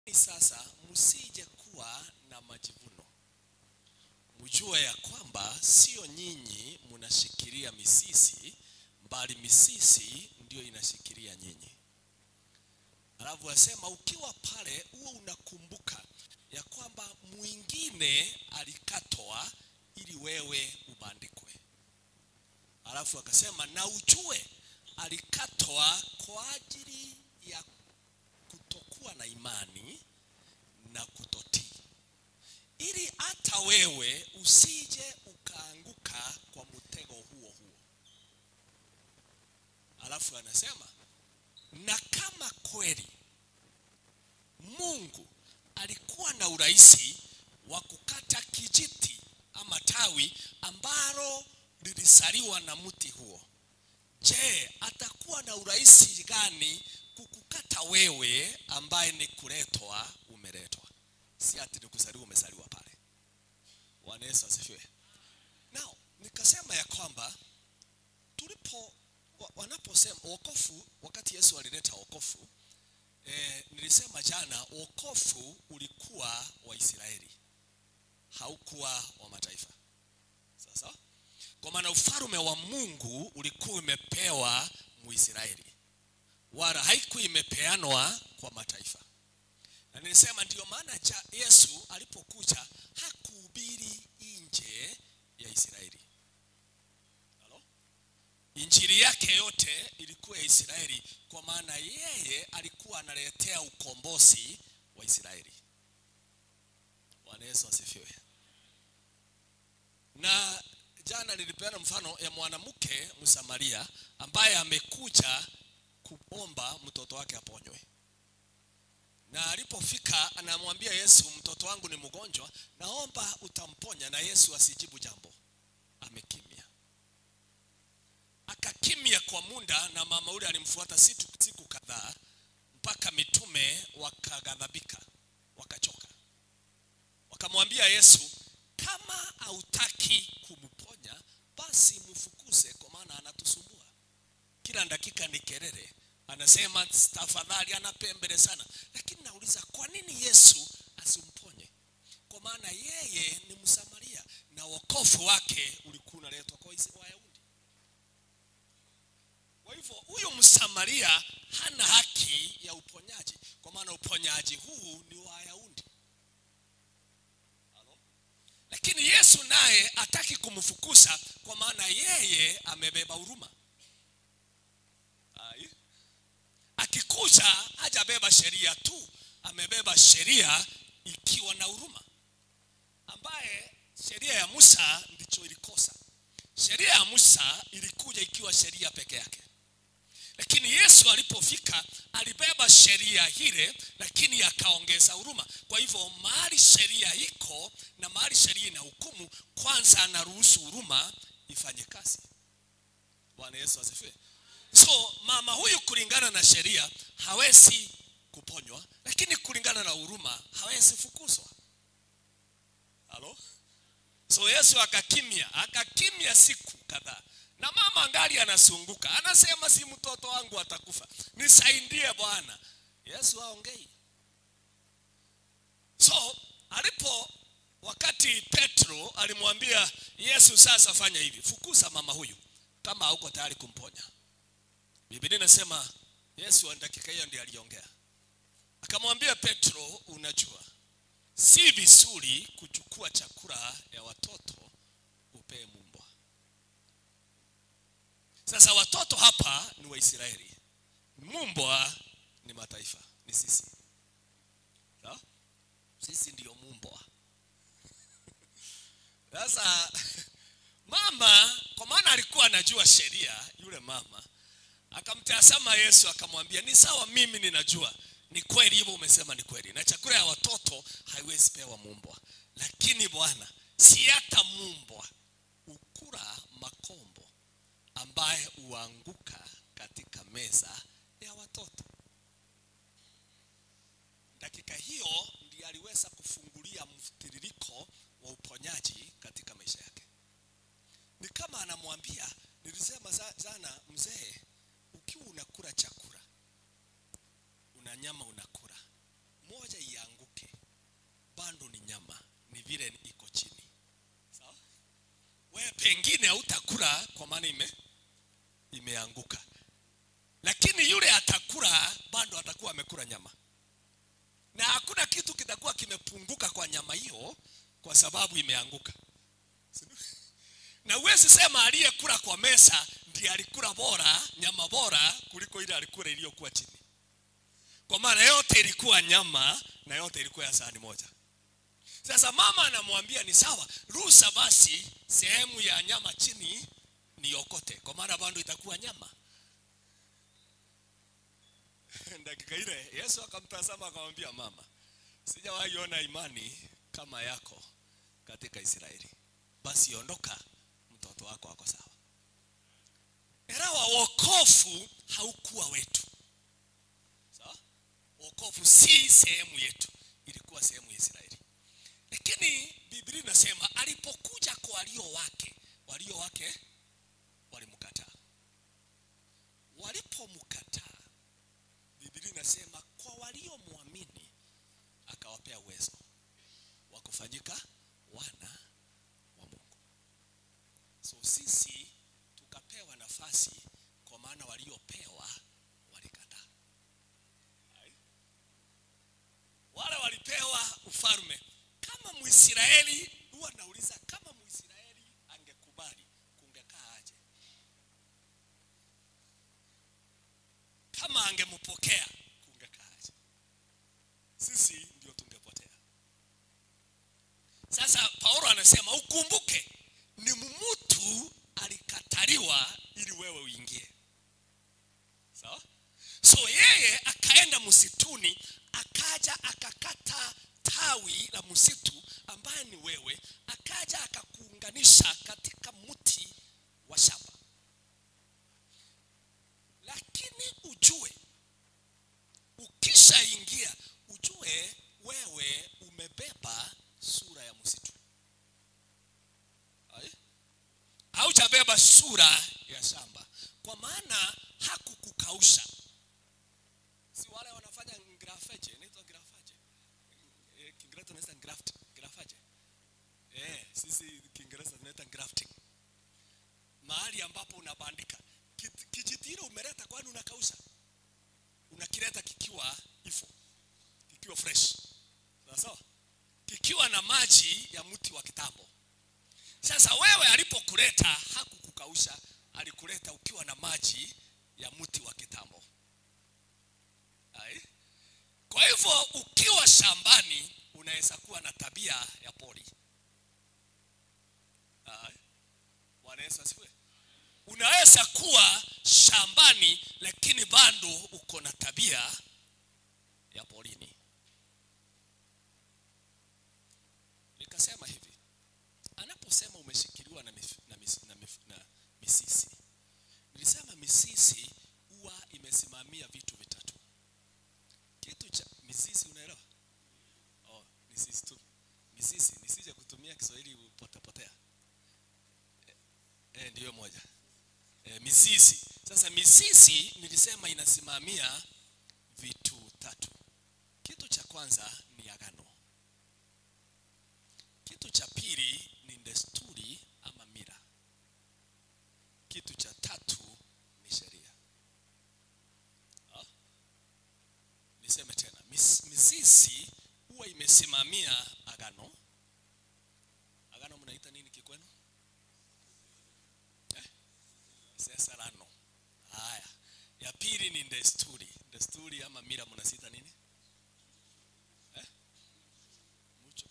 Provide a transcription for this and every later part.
Sasa msije kuwa na majivuno. Mjue ya kwamba sio nyinyi mnashikilia misisi, bali misisi ndio inashikilia nyinyi. Alafu asema ukiwa pale uwe unakumbuka ya kwamba mwingine alikatwa ili wewe ubandikwe. Alafu akasema na ujue alikatwa kwa ajili ya kutokuwa na imani na kutotii, ili hata wewe usije ukaanguka kwa mtego huo huo. Alafu anasema na kama kweli Mungu alikuwa na urahisi wa kukata kijiti ama tawi ambalo lilisaliwa na mti huo, je, atakuwa na urahisi gani kukukata wewe ambaye ni kuletwa umeletwa? Si ati ni kusaliwa umesaliwa pale. Bwana Yesu asifiwe. Now nikasema ya kwamba wanaposema wokovu, wakati Yesu alileta wokovu, nilisema jana wokovu ulikuwa wa Israeli, haukuwa wa mataifa. Sasa kwa maana ufalme wa Mungu ulikuwa umepewa Muisraeli, wala haikuwa imepeanwa kwa mataifa. Na nilisema ndio maana Yesu alipokuja hakuhubiri nje ya Israeli. Halo? Injili yake yote ilikuwa ya Israeli, kwa maana yeye alikuwa analetea ukombozi wa Israeli. Bwana Yesu asifiwe. Na jana nilipeana mfano ya mwanamke Msamaria ambaye amekuja kuomba mtoto wake aponywe. Na alipofika anamwambia Yesu, mtoto wangu ni mgonjwa, naomba utamponya. Na Yesu asijibu jambo, amekimia. Akakimia kwa muda, na mama yule alimfuata siku kadhaa mpaka mitume wakaghadhabika, wakachoka. Wakamwambia Yesu, kama hautaki kumponya basi mfukuze, kwa maana anatusumbua. Kila dakika ni kelele. Anasema tafadhali, anapembele sana. Lakini nauliza, kwa nini Yesu asimponye? Kwa maana yeye ni Msamaria na wokovu wake ulikuwa unaletwa kwa Wayahudi. Kwa hivyo huyo Msamaria hana haki ya uponyaji, kwa maana uponyaji huu ni wa Wayahudi. Lakini Yesu naye hataki kumfukuza, kwa maana yeye amebeba huruma. Akikuja hajabeba sheria tu, amebeba sheria ikiwa na huruma, ambaye sheria ya Musa ndicho ilikosa. Sheria ya Musa ilikuja ikiwa sheria peke yake, lakini Yesu alipofika alibeba sheria ile, lakini akaongeza huruma. Kwa hivyo mahali sheria iko na mahali sheria ina hukumu, kwanza anaruhusu huruma ifanye kazi. Bwana Yesu asifiwe. So mama huyu kulingana na sheria hawezi kuponywa, lakini kulingana na huruma hawezi fukuzwa. Halo? So Yesu akakimia siku kadhaa. Na mama angali anasunguka, anasema si mtoto wangu atakufa, nisaidie Bwana. Yesu haongei. So wakati Petro alimwambia Yesu, sasa fanya hivi, fukuza mama huyu kama hauko tayari kumponya. Biblia inasema Yesu dakika hiyo ndiye aliongea. Akamwambia Petro, unajua si vizuri kuchukua chakula ya watoto upee mbwa. Sasa watoto hapa ni Waisraeli, mbwa ni mataifa, ni sisi. Sawa? Sisi ndio mbwa. Sasa mama, kwa maana alikuwa anajua sheria, yule mama akamtazama Yesu akamwambia, ni sawa, mimi ninajua ni kweli hivyo umesema, ni kweli, na chakula ya watoto haiwezi pewa mbwa. Lakini Bwana, si hata mbwa ukula makombo ambaye uanguka katika meza ya watoto. Dakika hiyo ndiye aliweza kufungulia mtiririko wa uponyaji katika maisha yake. Ni kama anamwambia, nilisema jana, mzee, ukiwa unakula chakula, una nyama unakula, moja atakula kwa maana imeanguka. Lakini yule atakula bado atakuwa amekula nyama. Na hakuna kitu kitakuwa kimepunguka kwa nyama hiyo kwa sababu imeanguka. Na huwezi sema aliyekula kwa meza ndiye alikula bora, nyama bora kuliko ile alikula iliyokuwa chini. Kwa maana yote ilikuwa nyama na yote ilikuwa ya sahani moja. Sasa mama anamwambia ni sawa, ruhusa basi sehemu ya nyama chini niokote, kwa maana bado itakuwa nyama. Dakika ile Yesu akamtazama akamwambia, mama, sijawahi ona imani kama yako katika Israeli. Basi ondoka, mtoto wako ako sawa. Elewa, wokovu haukuwa wetu. Sawa? Wokovu si sehemu yetu, ilikuwa sehemu ya Israeli. Lakini Biblia inasema alipokuja kwa walio wake walimkataa. Walipomkataa, Biblia inasema kwa waliomwamini akawapea uwezo wa kufanyika wana wa Mungu. So sisi tukapewa nafasi kwa maana waliopewa walikataa. Wale walipewa ufalme. Kama Mwisraeli, huwa nauliza kama Mwisraeli angekubali kungekaa aje? Kama angempokea kungekaa aje? Sisi ndio tungepotea. Sasa Paulo anasema ukumbuke ni mtu alikataliwa ili wewe uingie. Sawa? So yeye akaenda msituni, akaja akakata tawi la msitu ambaye ni wewe, akaja akakuunganisha katika mti wa shamba. Lakini ujue, ukishaingia ujue wewe umebeba sura ya msitu. Haujabeba sura ya shamba, kwa maana hakukukausha. Si wale wanafanya grafage, inaitwa grafage. Kiingereza tunaita grafage. Sisi Kiingereza tunaita grafting. Mahali ambapo unabandika kijitiro umeleta, kwani unakausha? Unakileta kikiwa hivyo, kikiwa fresh. Sawa? Kikiwa na maji ya mti wa kitambo. Sasa wewe alipokuleta hakukukausha, alikuleta ukiwa na maji ya mti wa kitambo. Kwa hivyo ukiwa shambani unaweza kuwa na tabia ya pori. Bwana Yesu asifiwe. Unaweza kuwa shambani lakini bado uko na tabia ya porini. Nikasema hivi, anaposema umeshikiliwa na misisi, nilisema misisi huwa imesimamia vitu vitatu. Kitu cha misisi, unaelewa? Misisi tu. Misisi nisije kutumia Kiswahili upotea. Ndio moja. Misisi. Sasa misisi nilisema inasimamia vitu tatu. Kitu cha kwanza ni agano. Kitu cha pili ni desturi ama mila. Kitu cha tatu ni sheria. Niseme tena. Misisi huwa imesimamia agano. Agano mnaita nini kikwenu? Sesarano. Haya. Ya pili ni desturi. Desturi ama mila mnasita nini? Mucho.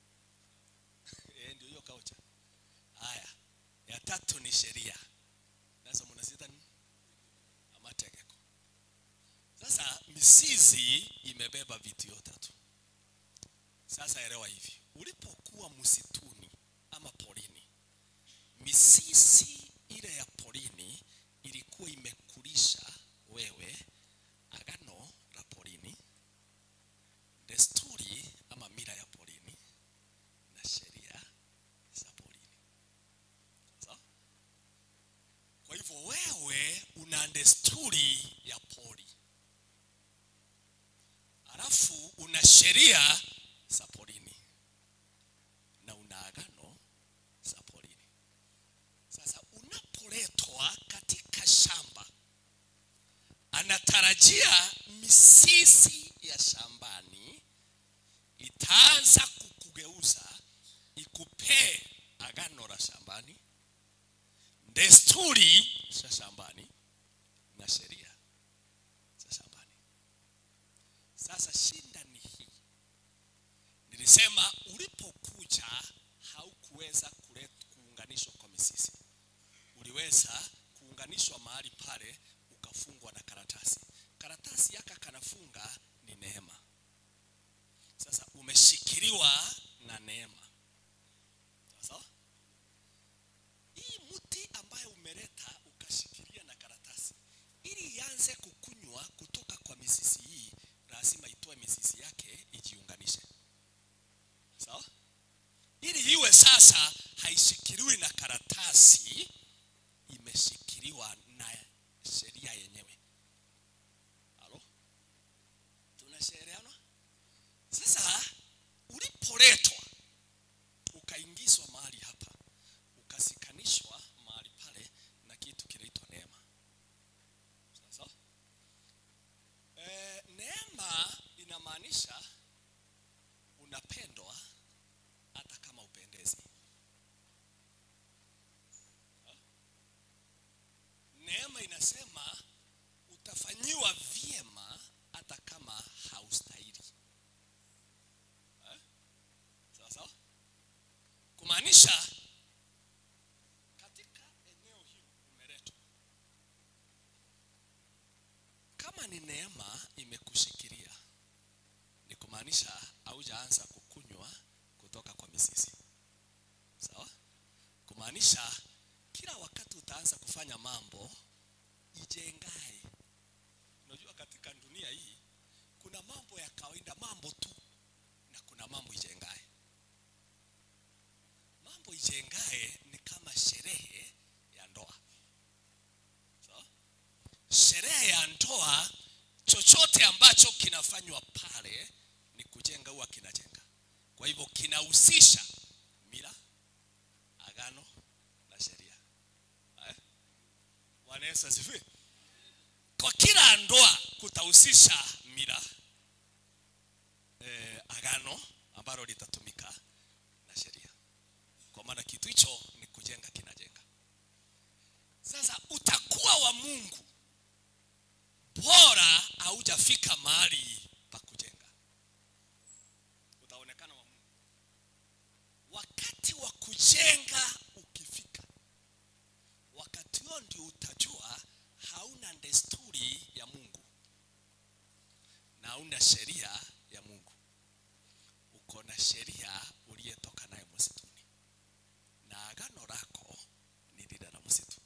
Ndio hiyo kaucha. Haya. Ya tatu ni sheria. Sasa mnasita nini? Amategeko. Sasa misisi imebeba vitu yote tatu. Sasa elewa hivi. Ulipokuwa msituni ama porini, misisi ile ya porini ilikuwa imekulisha wewe agano la porini, desturi ama mila ya porini na sheria za porini. Sawa? Kwa hivyo wewe una desturi ya pori, alafu una sheria za porini na una agano za porini. Sasa anatarajia misisi ya shambani itaanza kukugeuza, ikupee agano la shambani, desturi za shambani na sheria za shambani. Sasa shinda ni hii, nilisema ulipokuja haukuweza kuunganishwa kwa misisi. Uliweza kuunganishwa mahali pale ukafungwa na karatasi. Karatasi yaka kanafunga ni neema. Sasa umeshikiliwa na neema. Sawa? Hii mti ambayo umeleta ukashikilia na karatasi, ili ianze kukunywa kutoka kwa misisi hii, lazima itoe misisi yake ijiunganishe. Sawa? Ili iwe sasa haishikiliwi na karatasi, imeshikiliwa na sheria yenyewe. Halo? Tunashauriana? Sasa ulipoletwa ukaingizwa mahali hapa, ukasikanishwa mahali pale na kitu kinaitwa neema. Sasa neema inamaanisha unapendwa hata kama upendezi. Neema inasema utafanyiwa vyema hata kama haustahili. Sawa? Kumaanisha katika eneo hili umeletwa, kama ni neema imekushikilia, ni kumaanisha haujaanza kukunywa kutoka kwa misisi. Sawa? Kumaanisha kila wakati utaanza kufanya mambo ijengae. Unajua katika dunia hii kuna mambo ya kawaida, mambo tu, na kuna mambo ijengae. Mambo ijengae ni kama sherehe ya ndoa. So, sherehe ya ndoa, chochote ambacho kinafanywa pale ni kujenga, huwa kinajenga. Kwa hivyo kinahusisha mila, agano na sheria. Bwana Yesu asifiwe. Kwa kila ndoa kutahusisha mila, agano ambalo litatumika na sheria. Kwa maana kitu hicho ni kujenga, kinajenga. Sasa utakuwa wa Mungu bora haujafika mahali pa kujenga. Utaonekana wa Mungu wakati wa kujenga ukifika. Wakati huo ndio utajua hauna desturi ya Mungu na hauna sheria ya Mungu. Uko na sheria uliyetoka nayo msituni, na agano lako ni lile la msitu.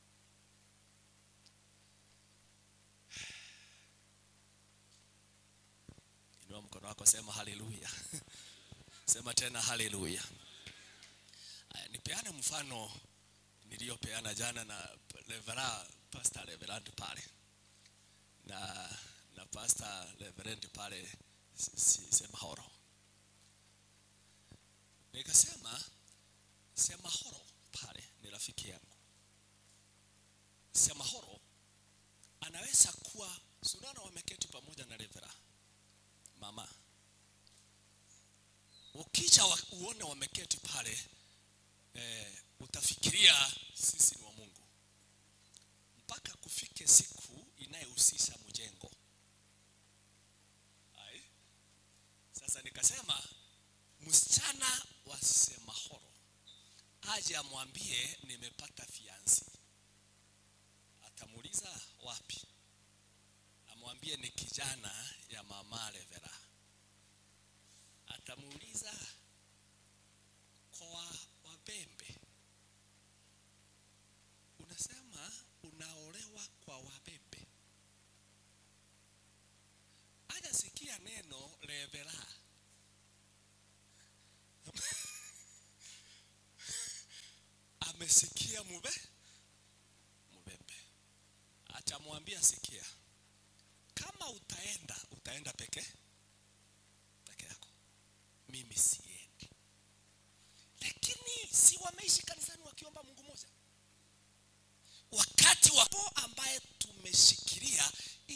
Inua mkono wako, sema haleluya. Sema tena haleluya. Nipeane mfano niliyopeana jana na Pastor Reverend pale na Pastor Reverend pale Semahoro. Nikasema Semahoro pale ni rafiki yangu. Semahoro anaweza kuwa sunana wameketi pamoja na Reverend mama. Ukija uone wameketi pale, utafikiria sisi ni wa Mungu, mpaka kufike siku inayohusisha mjengo. Sasa nikasema msichana wa Semahoro aje amwambie nimepata fiansi. Atamuuliza wapi? Amwambie ni kijana ya mama Revera. Atamuuliza kwa Wabembe. Unasema unaolewa kwa Wabembe. Hajasikia neno Revera. Amesikia Mubembe. Atamwambia sikia, kama utaenda peke yako, mimi siendi. Lakini si wameishi kanisani wakiomba Mungu mmoja? Wakati wapo ambaye tumeshikilia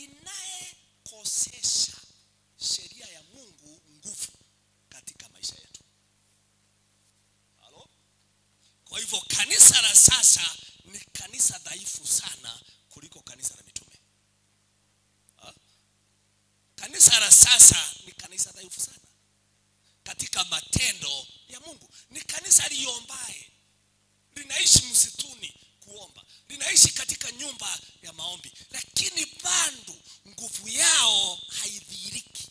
kanisa la sasa ni kanisa dhaifu sana kuliko kanisa la mitume. Kanisa la sasa ni kanisa dhaifu sana katika matendo ya Mungu. Ni kanisa liombaye, linaishi msituni kuomba, linaishi katika nyumba ya maombi, lakini bado nguvu yao haidhihiriki.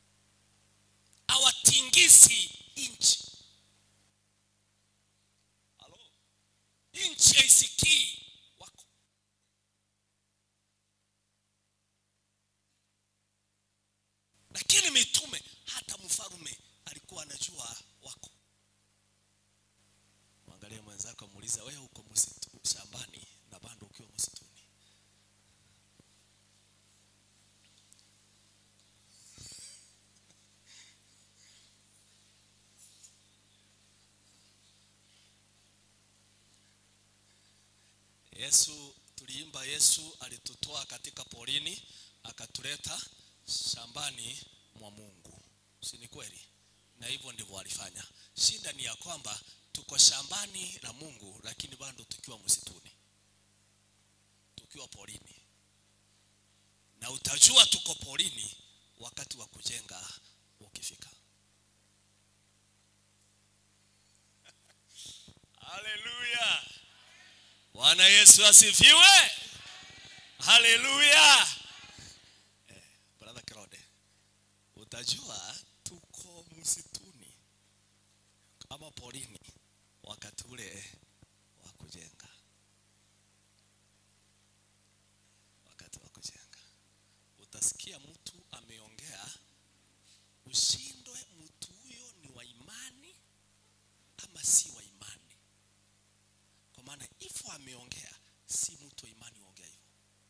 Hawatingisi inchi. Halo? Inchi haisikii wako. Lakini mitume, hata mfalme alikuwa anajua wako. Mwangalie mwenzako, muulize, wewe uko msitu shambani na bado ukiwa msituni? Yesu, tuliimba Yesu alitutoa katika porini akatuleta shambani mwa Mungu. Si ni kweli? Na hivyo ndivyo alifanya. Shida ni ya kwamba tuko shambani la Mungu lakini bado tukiwa msituni, tukiwa porini. Na utajua tuko porini wakati wa kujenga ukifika. Haleluya! Bwana Yesu asifiwe. Haleluya. Brother Claude, utajua tuko msituni kama porini wakati ule wa kujenga. Wakati wa kujenga utasikia mtu ameongea, ushindwe mtu huyo ni wa imani ama si wa imani. Kwa maana ifo ameongea, si mtu wa imani ongea hivyo.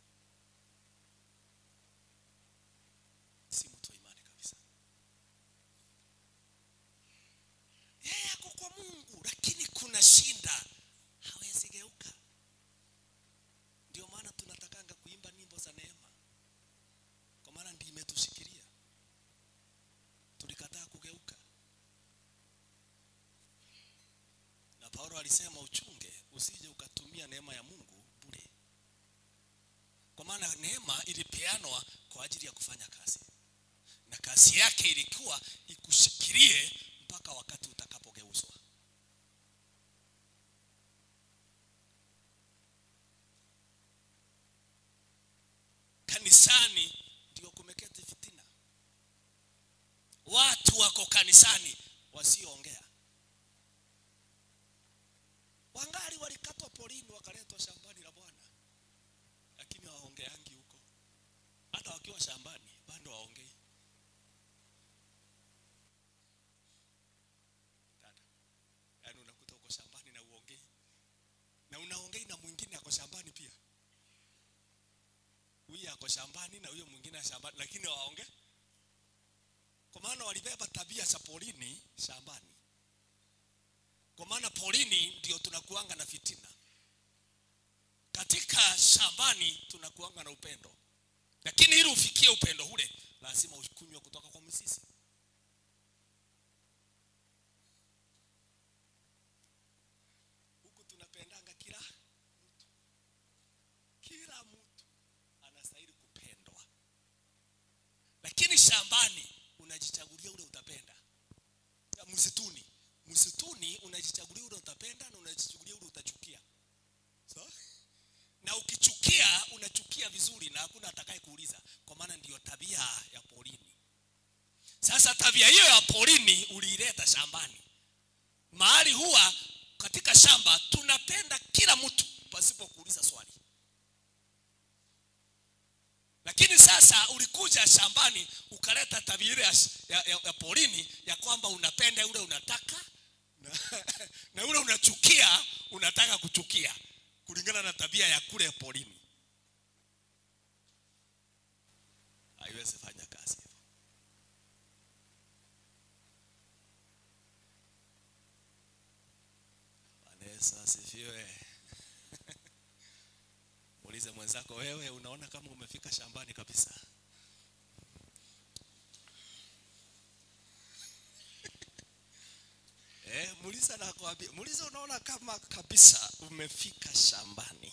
Si mtu wa imani kabisa. Yeye ako kwa Mungu lakini kuna shinda, hawezi geuka. Ndio maana tunatakanga kuimba nyimbo za neema, kwa maana ndiyo imetushikilia. Tulikataa kugeuka. Na Paulo alisema uchunge usije ukatumia neema ya Mungu bure. Kwa maana neema ilipeanwa kwa ajili ya kufanya kazi, na kazi yake ilikuwa ikushikilie mpaka wakati utakapogeuzwa. Kanisani ndio kumeketi fitina. Watu wako kanisani wasioongea. Wangali walikatwa porini wakaletwa shambani la Bwana, lakini waongeangi huko. Hata wakiwa shambani bado waongei. Dada, yaani unakuta uko shambani na uongei, na unaongei na mwingine ako shambani pia. Huyu ako shambani na huyo mwingine shambani, lakini waongee. Kwa maana walibeba tabia za porini shambani. Kwa maana porini ndio tunakuanga na fitina. Katika shambani tunakuanga na upendo. Lakini ili ufikie upendo ule, lazima ukunywe kutoka kwa mzizi. Huku tunapendanga kila mtu. Kila mtu anastahili kupendwa. Lakini shambani unajichagulia ule utapenda. Msituni, msituni unajichagulia ule utapenda na unajichagulia ule utachukia. Sawa? Na ukichukia unachukia vizuri na hakuna atakaye kuuliza, kwa maana ndiyo tabia ya porini. Sasa tabia hiyo ya porini uliileta shambani. Mahali huwa katika shamba tunapenda kila mtu pasipo kuuliza swali. Lakini sasa ulikuja shambani ukaleta tabia ile ya porini ya kwamba unapenda ule unataka na ule unachukia unataka kuchukia kulingana na tabia ya kule porini. Haiwezi fanya kazi hivyo. Vanessa asifiwe. Muulize mwenzako, wewe unaona kama umefika shambani kabisa? Muuliza na kuambia, muuliza unaona kama kabisa umefika shambani.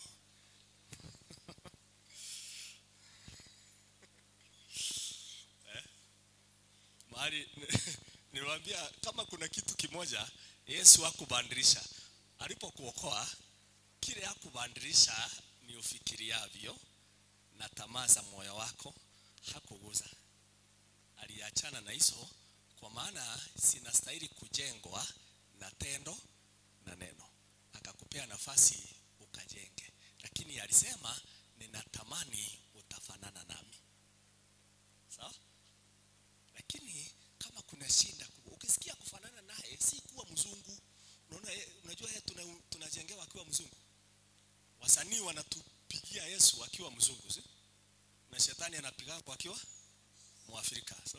Mahali niwaambia kama kuna kitu kimoja Yesu hakubandilisha. Alipokuokoa kile hakubandilisha ni ufikiriavyo na tamaa za moyo wako, hakuguza. Aliachana na hizo kwa maana sinastahili kujengwa na tendo na neno. Akakupea nafasi ukajenge. Lakini alisema ninatamani utafanana nami. Sawa? Lakini kama kuna shinda ukisikia kufanana naye si kuwa mzungu. Unaona, unajua tunajengewa akiwa mzungu. Wasanii wanatupigia Yesu akiwa mzungu, si? Na shetani anapiga kwa akiwa Mwafrika. So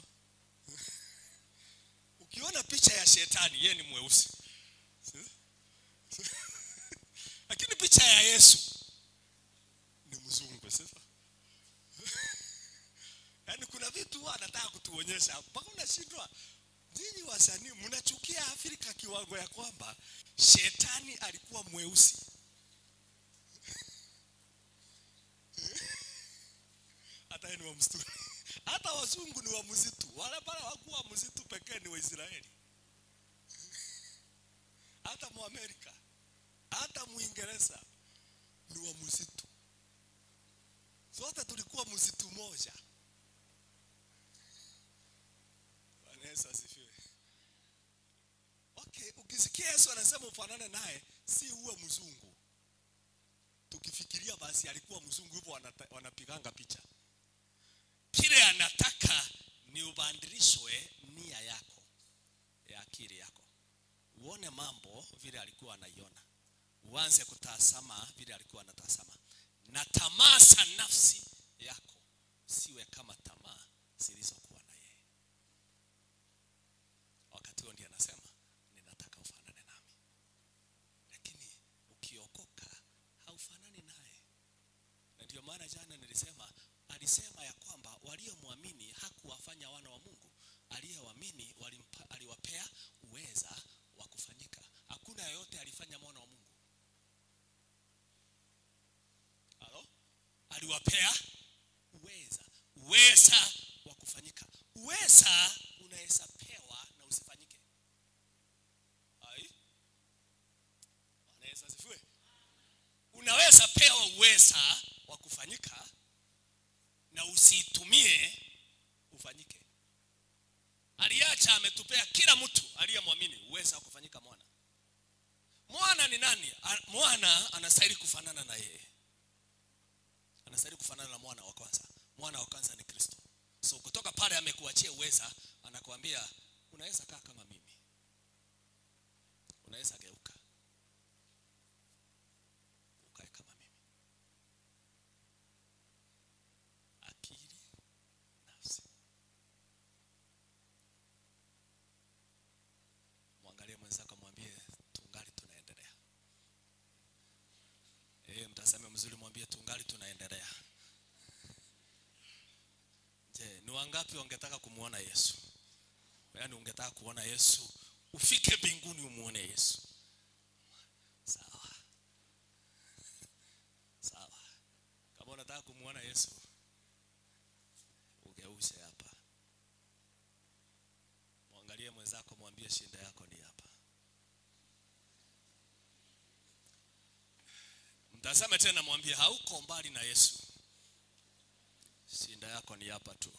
ukiona picha ya shetani yeye ni mweusi. Lakini picha ya Yesu ni mzungu, sasa. Yaani kuna vitu anataka kutuonyesha mpaka unashindwa. Nyinyi wasanii mnachukia Afrika kiwango ya kwamba shetani alikuwa mweusi. Hata yeye ni wa msituni. Hata wazungu ni wa msitu. Wale pale hawakuwa msitu pekee ni Waisraeli. Hata Muamerika, hata Muingereza ni wa msitu. Sote tulikuwa msitu moja. Bwana Yesu asifiwe. Okay, ukisikia Yesu anasema ufanane naye, si uwe mzungu. Tukifikiria basi alikuwa mzungu hivyo wanapiganga picha. Kile anataka ni ubadilishwe nia yako, ya akili yako. Uone mambo vile alikuwa anaiona. Uanze kutazama vile alikuwa anatazama. Na tamaa za nafsi yako siwe kama tamaa zilizokuwa na yeye. Wakati huo ndiye anasema ninataka ufanane nami. Lakini ukiokoka haufanani naye. Na ndio maana jana nilisema, alisema ya kwamba waliomwamini hakuwafanya wana wa Mungu. Aliyewaamini aliwapea uweza wa kufanyika. Hakuna yeyote alifanya mwana wa Mungu. Halo? Aliwapea uweza wa kufanyika. Uweza unaweza pewa na usifanyike. Hai? Unaweza sifue? Unaweza pewa uweza wa kufanyika na usitumie ufanyike. Aliacha ametupea kila mtu aliyemwamini uweza wa kufanyika mwana. Mwana ni nani? Mwana anastahili kufanana na yeye. Anastahili kufanana na mwana wa kwanza. Mwana wa kwanza ni Kristo. So kutoka pale amekuachia uweza, anakuambia unaweza kaa kama mimi. Unaweza geuka. Ukae kama mimi. Akili, nafsi. Mwangalie mwenzako mwambie tungali tunaendelea. Mtazame mzuri mwambie tungali tunaendelea. Je, ni wangapi wangetaka kumuona Yesu? Yaani ungetaka kuona Yesu, ufike mbinguni umuone Yesu. Sawa. Sawa. Kama unataka kumuona Yesu, ugeuze hapa. Mwangalie mwenzako mwambie shinda yako ni hapa. Mtazame tena mwambie hauko mbali na Yesu. Shinda yako ni hapa tu.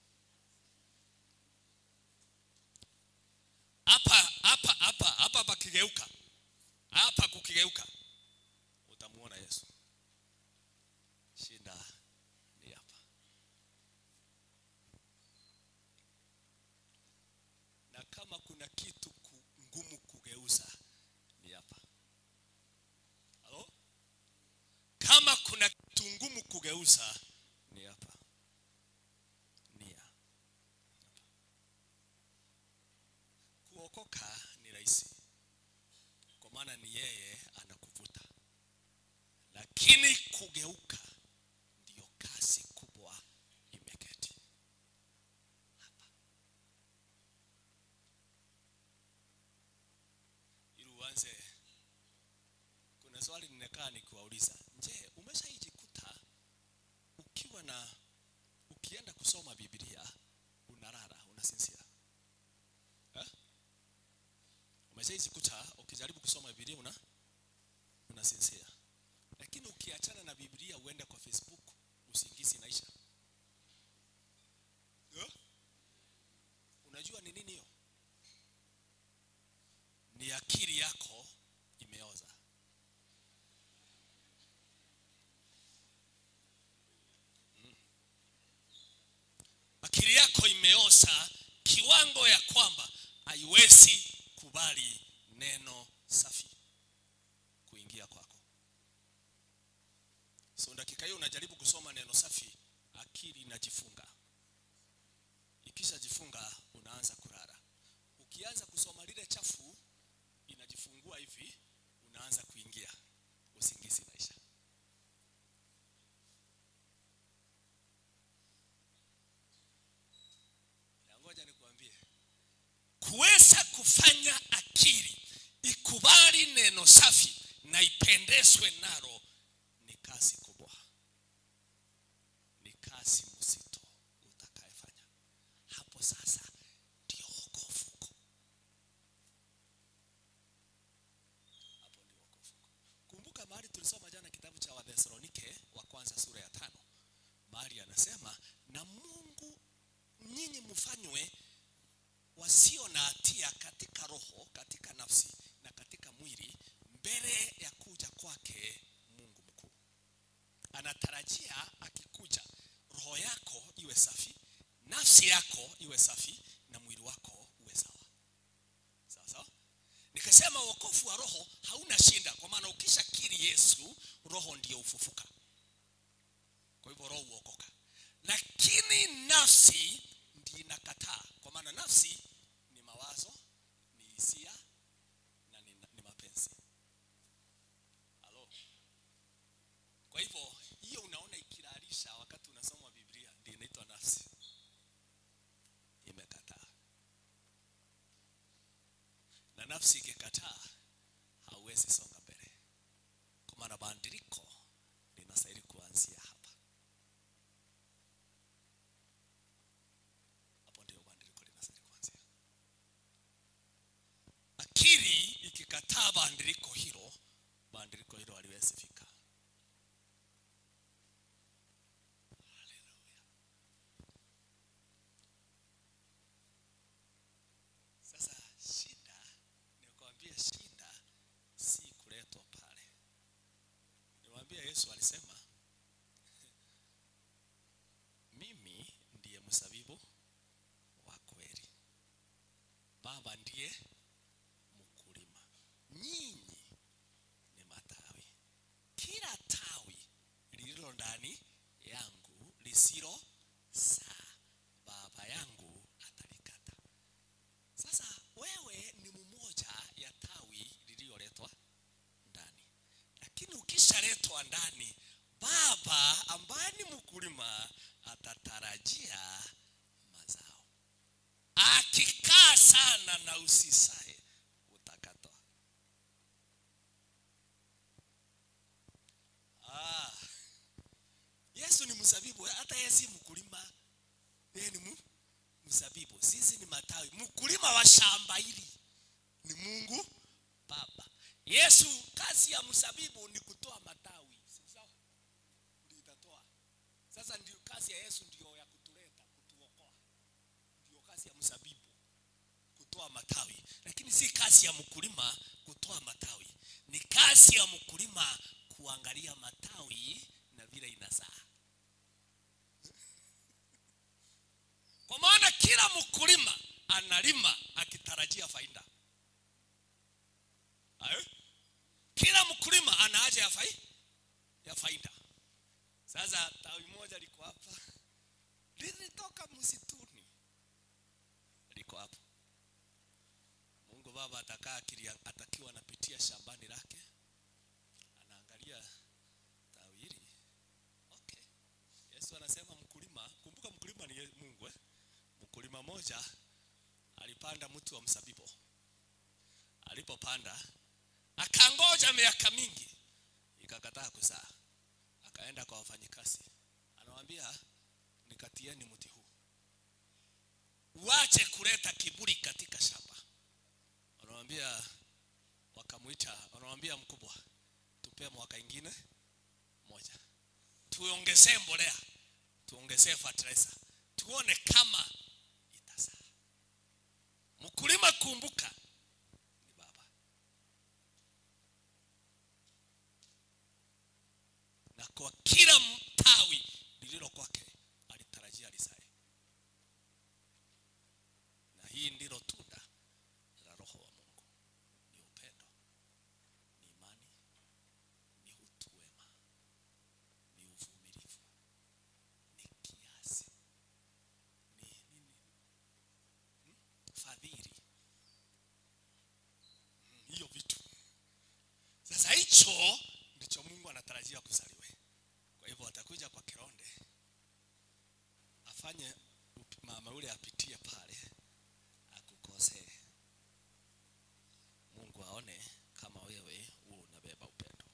Hapa pakigeuka. Hapa kukigeuka. Utamuona Yesu. Shinda ni hapa. Na kama kuna kitu ngumu kugeuza ni hapa. Halo? Kama kuna kitu ngumu kugeuza ni hapa. Nia. Kuokoka ni rahisi. Kwa maana ni yeye anakuvuta. Lakini kugeuka ndio kazi kubwa imeketi. Hapa. nataka nikuuliza, je, umeshaijikuta ukienda kusoma Biblia unalala, unasinzia? Umeshaijikuta ukijaribu kusoma Biblia unasinzia? Lakini ukiachana na Biblia uende kwa Facebook, usingizi inaisha. Unajua ni nini hiyo? Ni akili yako imeoza. Akili yako imeoza kiwango ya kwamba haiwezi kubali neno safi kuingia kwako. So dakika hiyo unajaribu kusoma neno safi, akili inajifunga. Ikisha jifunga unaanza kulala. Ukianza kusoma lile chafu inajifungua hivi, unaanza kuingia, usingizi inaisha. Ngoja nikuambie, kuweza kufanya akili ikubali neno safi na ipendezwe nalo ni kazi kubwa, ni kazi mzito utakayofanya. Hapo sasa ndio wokovu. Hapo ndio wokovu. Kumbuka mahali tulisoma jana kitabu cha Wathesalonike wa kwanza sura ya 5. Mahali anasema, na Mungu nyinyi mfanywe wasio na hatia katika roho, katika nafsi na katika mwili, mbele ya kuja kwake Mungu mkuu. Anatarajia akikuja roho yako iwe safi, nafsi yako iwe safi na mwili wako uwe sawa. Sawa sawa? Nikasema wokovu wa roho hauna shinda, kwa maana ukishakiri Yesu, roho ndio ufufuka. Kwa hivyo roho uokoka. Lakini nafsi ndiyo inakataa, kwa maana nafsi ni mawazo, ni hisia na ni mapenzi. Halo. Kwa hivyo hiyo unaona ikilalisha wakati unasoma Biblia, ndiyo inaitwa nafsi imekataa. Na nafsi ikikataa hauwezi songa mbele, kwa maana badiliko linastahili kuanzia hapa. Akili ikikataa badiliko hilo haliwezi fika. Haleluya. Sasa shida, nikwambia shida si kuletwa pale. Niwaambia Yesu alisema, mimi ndiye mzabibu wa kweli, Baba ndiye mkulima, nyinyi ni matawi. Kila tawi lililo ndani yangu lisilo saa, Baba yangu atalikata. Sasa wewe ni mmoja ya tawi lililoletwa ndani. Lakini ukishaletwa ndani, Baba ambaye ni mkulima atatarajia mazao. Akikaa sana na usisae, utakatwa. Yesu ni mzabibu, hata yeye si mkulima. Yeye ni mzabibu, sisi ni matawi. Mkulima wa shamba hili ni Mungu Baba. Yesu, kazi ya mzabibu ni kutoa matawi. Sawa? Ndio itatoa. Sasa ndio kazi ya Yesu, ndio ya kutuleta, kutuokoa. Ndio kazi ya mzabibu, kutoa matawi. Lakini si kazi ya mkulima kutoa matawi. Ni kazi ya mkulima kuangalia matawi na vile inazaa. Kwa maana kila mkulima analima akitarajia faida. Kila mkulima ana haja ya faida. Sasa tawi moja liko hapa, lilitoka msituni, liko hapo. Mungu Baba atakiwa anapitia shambani lake, anaangalia tawi hili. Okay. Yesu anasema mkulima, kumbuka mkulima ni Mungu. Mkulima moja alipanda mti wa mzabibu. Alipopanda akangoja miaka mingi ikakataa kuzaa. Akaenda kwa wafanyikazi, anawaambia nikatieni mti huu, uache kuleta kiburi katika shamba. Anawaambia, wakamuita, anawaambia mkubwa, tupe mwaka ingine moja, tuongezee mbolea, tuongezee fertilizer, tuone kama itazaa. Mkulima kumbuka ni baba, na kwa kila mtawi lililo kwake alitarajia lizae. Na hii ndilo tunda la Roho wa Mungu: ni upendo, ni imani, ni utu wema, ni uvumilivu, ni kiasi, ni fadhili. Hiyo vitu sasa, hicho ndicho Mungu anatarajia kuzaliwe. Kwa hivyo atakuja kwa kironde, afanye mama yule apitie pale, akukosee. Mungu aone kama wewe unabeba upendo.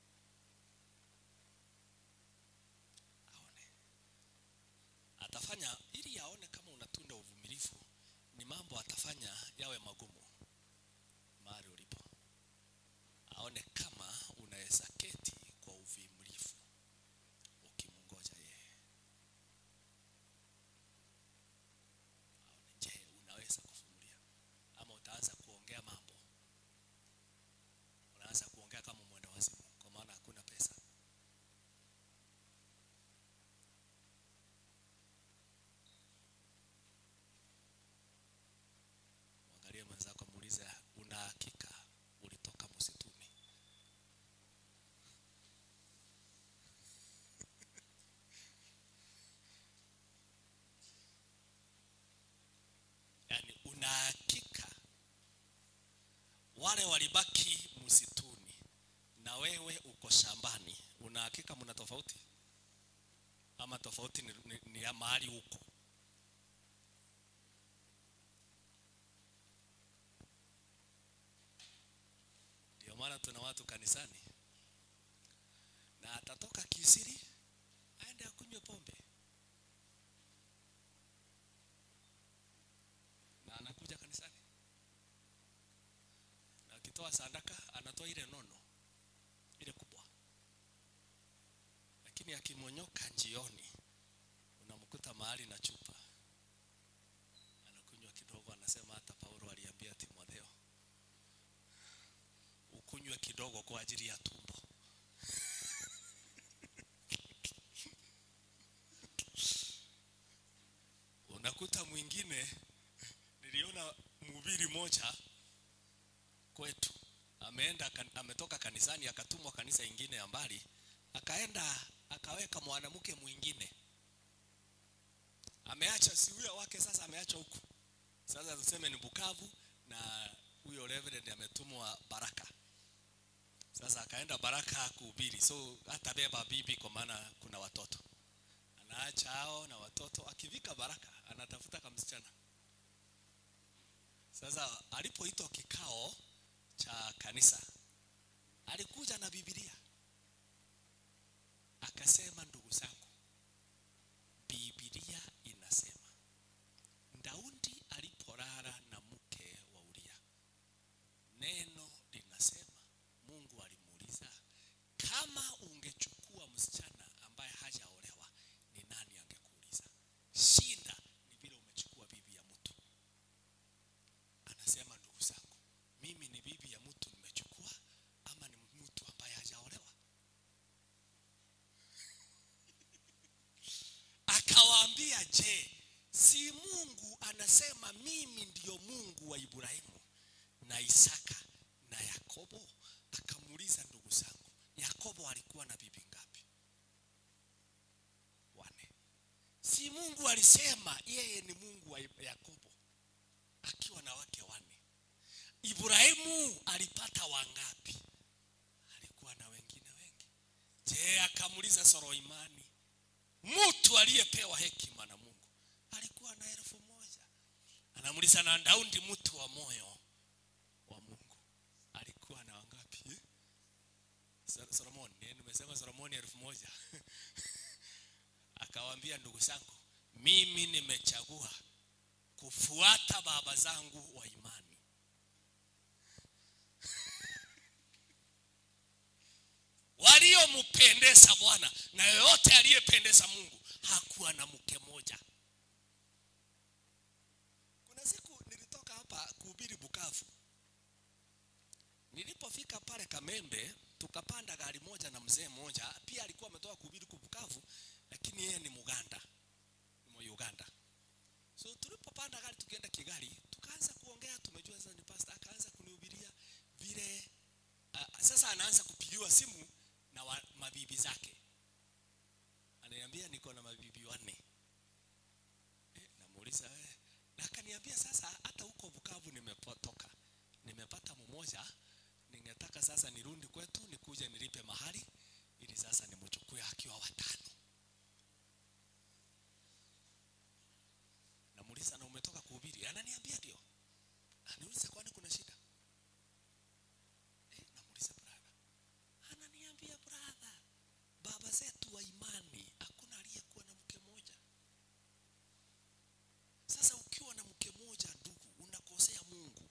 Aone, atafanya ili aone kama unatunda uvumilivu. Ni mambo atafanya yawe magumu mahali ulipo, aone kama unaweza keti kwa uvumilivu ukimngoja yeye. Aone, je, unaweza kuvumilia ama utaanza kuongea mambo, unaanza kuongea kama mwenda wazimu kwa maana hakuna pesa. Mwangalie mwenzako, muulize, una hakika ulitoka msituni? Yani una hakika wale walibaki msituni na wewe uko shambani, una hakika mna tofauti? Ama tofauti ni ya mahali huko? Ndio maana tuna watu kanisani na atatoka kisiri aende akunywe pombe, na anakuja kanisani na akitoa sadaka anatoa ile nono, ile kubwa. Lakini akimonyoka njioni unamkuta mahali na chupa anakunywa kidogo. Anasema hata Paulo aliambia Timotheo, ukunywe kidogo kwa ajili ya tumbo. Unakuta mwingine, niliona mhubiri moja kwetu, ametoka kanisani akatumwa kanisa ingine ya mbali, akaenda akaweka mwanamke mwingine, ameacha si huyo wake, sasa ameacha huku. Sasa tuseme ni Bukavu na huyo reverend ametumwa Baraka. Sasa akaenda Baraka kuhubiri, so hata beba bibi kwa maana kuna watoto, anaacha hao na watoto, akivika Baraka anatafuta kama msichana. Sasa alipoitwa kikao cha kanisa, alikuja na Biblia akasema, ndugu zangu, Biblia inasema Daudi alipolala na mke wa Uria, neno linasema Mungu alimuuliza, kama ungechukua msichana ambaye hajaolewa, ni nani angekuuliza? Shinda ni vile umechukua bibi ya mtu. Anasema, ndugu zangu, mimi ni bibi ya mtu nimechukua ama ni mtu ambaye hajaolewa? Akawaambia, je, si Mungu anasema mimi ndiyo Mungu wa Ibrahimu na Isaka na Yakobo? Akamuuliza, ndugu zangu, Yakobo alikuwa na bibi ngapi? 4. Si Mungu alisema yeye ni Mungu wa Yakobo akiwa na wake 4? Ibrahimu alipata wangapi? Alikuwa na wengine wengi. Je, akamuuliza Suleimani, mtu aliyepewa hekima na Mungu, alikuwa na 1000? Anamuuliza na Daudi, mtu wa moyo wa Mungu, alikuwa na wangapi? Solomon, nimesema Solomoni 1000. Akawaambia, ndugu zangu, mimi nimechagua kufuata baba zangu wa imani. Waliompendeza Bwana, na yoyote aliyependeza Mungu hakuwa na mke moja. Kuna siku nilitoka hapa kuhubiri Bukavu. Nilipofika pale Kamembe, tukapanda gari moja na mzee mmoja, pia alikuwa ametoka kuhubiri Bukavu, lakini yeye ni Muganda, ni Uganda. So tulipopanda gari tukienda Kigali, tukaanza kuongea, tumejua sasa ni pastor, akaanza kunihubiria vile sasa anaanza kupigiwa simu na mabibi zake. Ananiambia niko na mabibi 4. Namuuliza wewe, na akaniambia sasa hata huko Bukavu nimepotoka, nimepata mmoja, ningetaka sasa nirudi kwetu nikuje nilipe mahali ili sasa nimchukue akiwa 5. Namuuliza, na umetoka kuhubiri? Ananiambia ndio. Ananiuliza, kwani kuna shida? Namuuliza, brother. Ananiambia, brother, baba zetu wa imani hakuna aliyekuwa na mke moja. Sasa ukiwa na mke moja, ndugu, unakosea Mungu.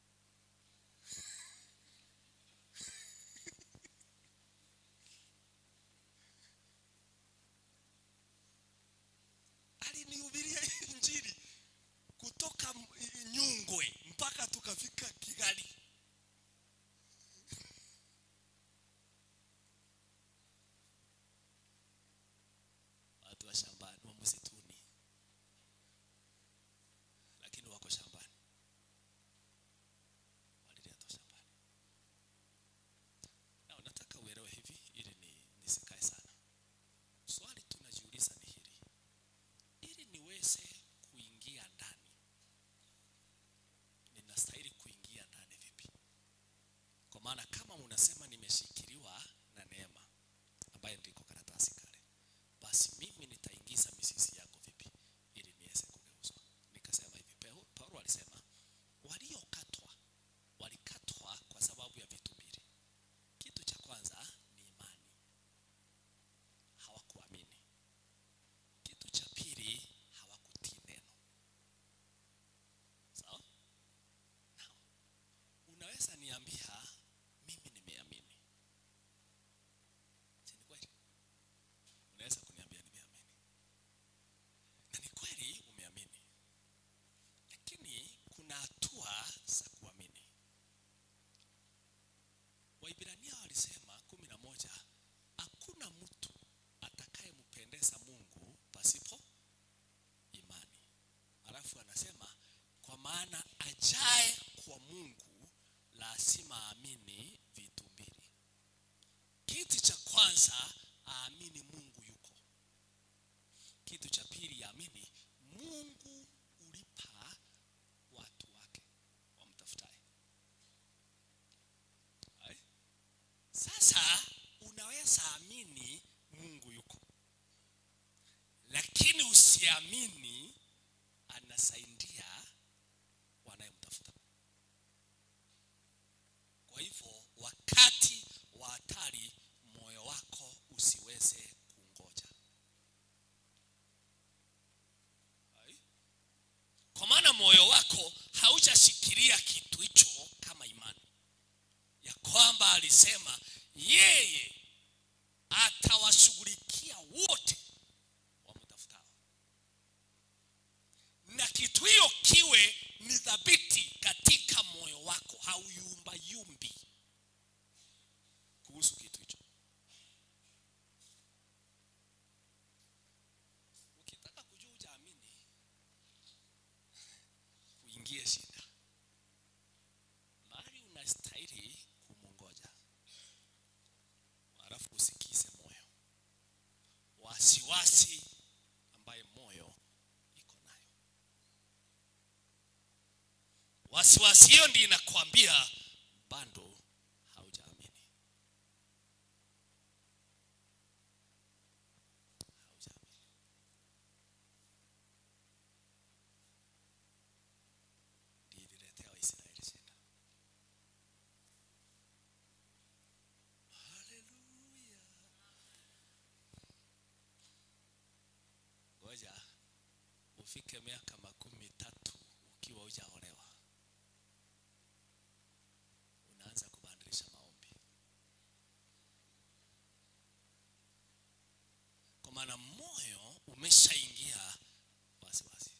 Alinihubiria injili kutoka Nyungwe mpaka tukafika Kigali. Watu wa shambani, wa msituni, lakini wako shambani. Waliletwa shambani. Na nataka uelewe hivi ili nisikae sana. Swali tunajiuliza ni hili: ili niweze kuingia ndani, ninastahili kuingia ndani vipi? Kwa maana kama unasema nimeshikiliwa na neema ambayo ndiko karatasi kale, basi mimi nitaingiza mizizi yako vipi ili niweze kugeuzwa? Nikasema hivi, Paulo alisema waliokatwa walikatwa kwa sababu ya vitu mbili. Kitu cha kwanza ni imani, hawakuamini. Kitu cha pili, hawakutii neno. Sawa? Now, unaweza niambia mimi nimeamini. Si ni kweli? Unaweza kuniambia nimeamini. Na ni kweli umeamini. Lakini kuna hatua za kuamini. Waibrania walisema 11, hakuna mtu atakayempendeza Mungu pasipo imani. Alafu anasema kwa maana ajaye kwa Mungu lazima aamini vitu mbili. Kitu cha kwanza, aamini Mungu yuko. Kitu cha pili, aamini Mungu ulipa watu wake wamtafutaye. Sasa unaweza amini Mungu yuko, lakini usiamini anasaidia wanayemtafuta. Kwa hivyo wakati wa hatari, moyo wako usiweze kungoja. Kwa maana moyo wako haujashikilia kitu hicho kama imani ya kwamba alisema yeye atawashughulikia wote wamtafutao. Na kitu hiyo kiwe ni thabiti katika moyo wako, hauyumba yumbi kuhusu kitu hicho. Ukitaka kujua hujaamini, kuingie shida. Mahali unastahili kumungoja, alafu usikize moyo, wasiwasi ambaye moyo iko nayo. Wasiwasi hiyo ndiyo inakwambia bado haujaamini. Ndiyo Waisraeli shida. Hallelujah. ufike miaka 13 ukiwa hujaolewa, unaanza kubadilisha maombi. Kwa maana moyo umeshaingia wasiwasi.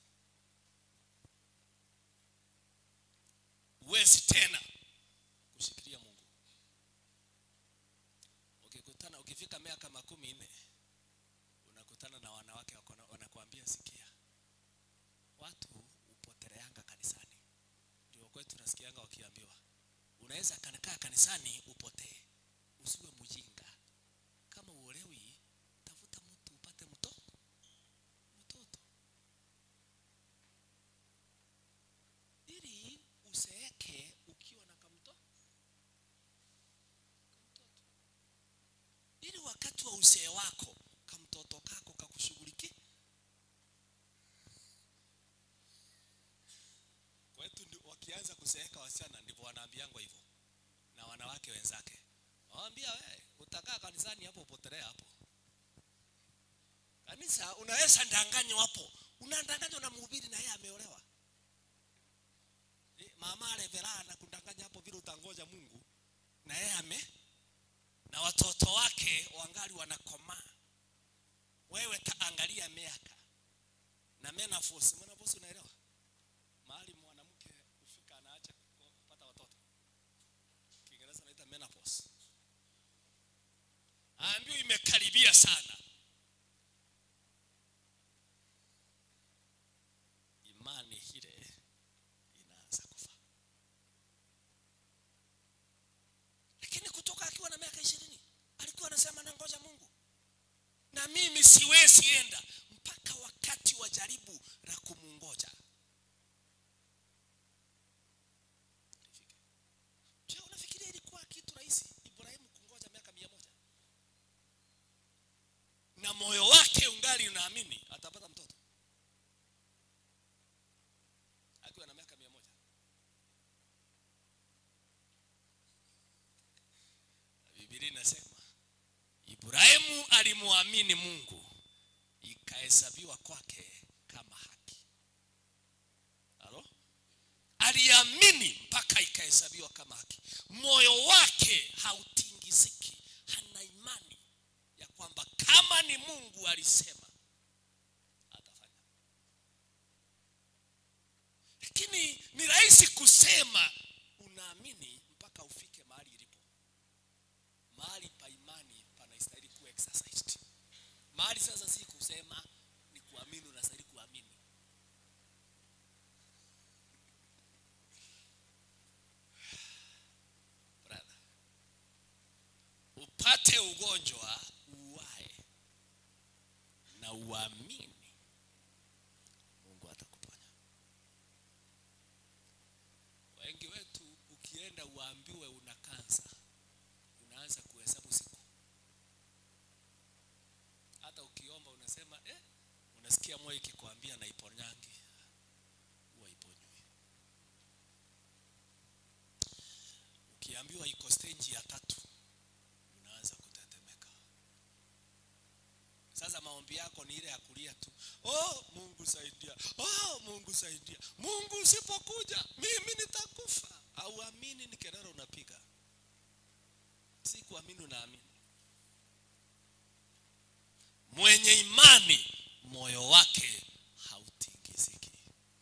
Huwezi tena kushikilia Mungu. Ukifika miaka 14 unakutana na wanawake wanakuambia, sikia, watu upoteleanga kanisani. Ndio kwetu tunasikianga wakiambiwa, unaweza kanakaa kanisani upotee, usiwe mjinga. Kama uolewi, tafuta mtu upate mtoto. Ili useeke ukiwa na kamtoto. Ili wakati wa usee wako kamtoto kako kakushughuliki. Kwetu wakianza kuseeka wasichana ndivyo wanaambiangwa hivyo na wanawake wenzake. Waambia, wewe utakaa kanisani hapo upotelea hapo. Kanisa unaweza ndanganywa hapo. Unadanganywa na mhubiri na yeye ameolewa. Mama Revera na kundanganya hapo vile utangoja Mungu na yeye na watoto wake wangali wanakomaa. Wewe taangalia miaka na menopause. Menopause unaelewa? Mahali mwanamke ufika anaacha kupata watoto. Kiingereza inaitwa menopause. Ambiwa imekaribia sana. Imani ile inaanza kufa. Lakini kutoka akiwa na miaka 20 alikuwa anasema nangoja Mungu. Na mimi siwezi enda mpaka wakati wa jaribu la kumungoja. Je, unafikiria ilikuwa kitu rahisi Ibrahimu kungoja miaka 100? Na moyo wake ungali unaamini atapata mtoto akiwa na miaka 100. Biblia inasema Ibrahimu alimuamini Mungu, ikahesabiwa kwake kama haki. Halo? Aliamini mpaka ikahesabiwa kama haki. Moyo wake hautingiziki. Hana imani ya kwamba kama ni Mungu alisema atafanya. Lakini ni rahisi kusema unaamini mpaka ufike mahali ilipo. Mahali pa imani panastahili kuwa exercised. Mahali sasa si kusema ni kuamini, unastahili kuamini. Brother, upate ugonjwa uwae na uamini Mungu atakuponya. Wengi wetu ukienda uambiwe una kansa, unaanza kuhesabu siku. Hata ukiomba unasema unasikia moyo ikikwambia na iponyangi, huwa iponywe. Ukiambiwa iko stage ya 3 unaanza kutetemeka. Sasa maombi yako ni ile ya kulia tu, Mungu saidia, Mungu saidia, Mungu usipokuja mimi nitakufa. Au amini ni kelele unapiga. Si kuamini unaamini. Mwenye imani moyo wake hautingiziki.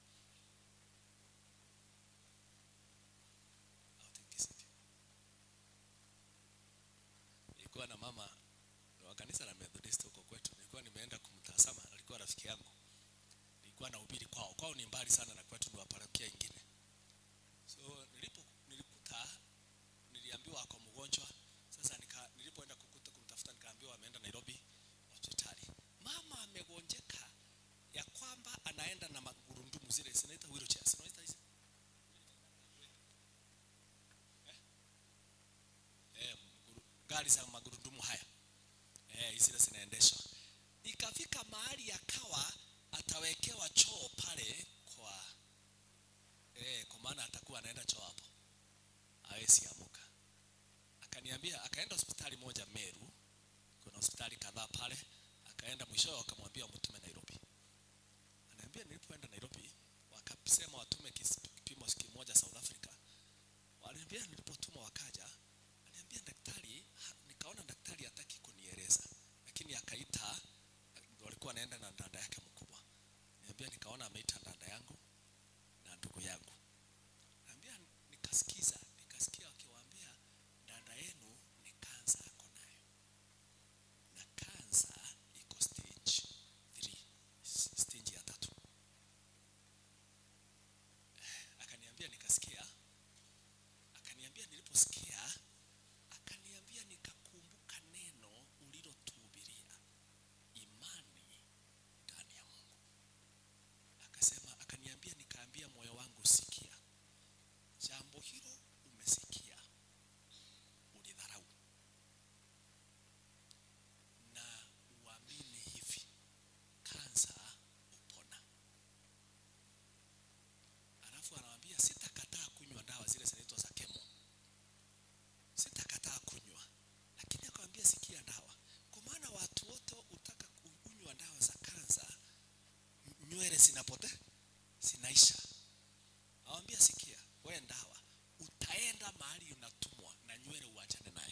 Nilikuwa na mama wa kanisa la Methodist huko kwetu. Nilikuwa nimeenda kumtazama, alikuwa rafiki yangu. Nilikuwa nahubiri kwao. Kwao ni mbali sana na kwetu, ni parokia nyingine. So niliambiwa ako mgonjwa. Sasa nilipoenda kumtafuta nikaambiwa ameenda Nairobi hospitali. Mama amegonjeka ya kwamba anaenda na magurudumu zile zinaita wheelchairs. Unaita hizi? Gari za magurudumu haya. Hizi zinaendeshwa. Ikafika mahali akawa atawekewa choo pale kwa maana atakuwa anaenda choo hapo. Hawezi amuka. Akaniambia akaenda hospitali moja Meru. Kuna hospitali kadhaa pale. Akaenda mwisho akamwambia mtume Nairobi. Ananiambia Akaniambia nilipoenda Nairobi wakasema watume kipimo kimoja South Africa. Waliniambia nilipotuma wakaja, aliniambia daktari, nikaona daktari hataki kunieleza. Lakini akaita, walikuwa naenda na dada yake mkubwa. Aliniambia nikaona ameita dada yangu na ndugu yangu. Aliniambia nikasikia wakiwaambia dada yenu ni kansa ako nayo. Na kansa iko stage 3, stage ya 3. Akaniambia nikasikia. Akaniambia niliposikia, akaniambia nikakumbuka neno ulilotuhubiria, imani ndani ya Mungu. Akaniambia nikaambia moyo wangu, sikia, jambo hilo umesikia, ulidharau, na uamini hivi, kansa upona. Alafu anawaambia sitakataa kunywa dawa zile zinaitwa za chemo. Sitakataa kunywa. Lakini akamwambia sikia dawa. Kwa maana watu wote utaka kunywa dawa za kansa, nywele zinapotea, zinaisha. Akamwambia sikia, wewe dawa utaenda mahali unatumwa na nywele uachane nayo.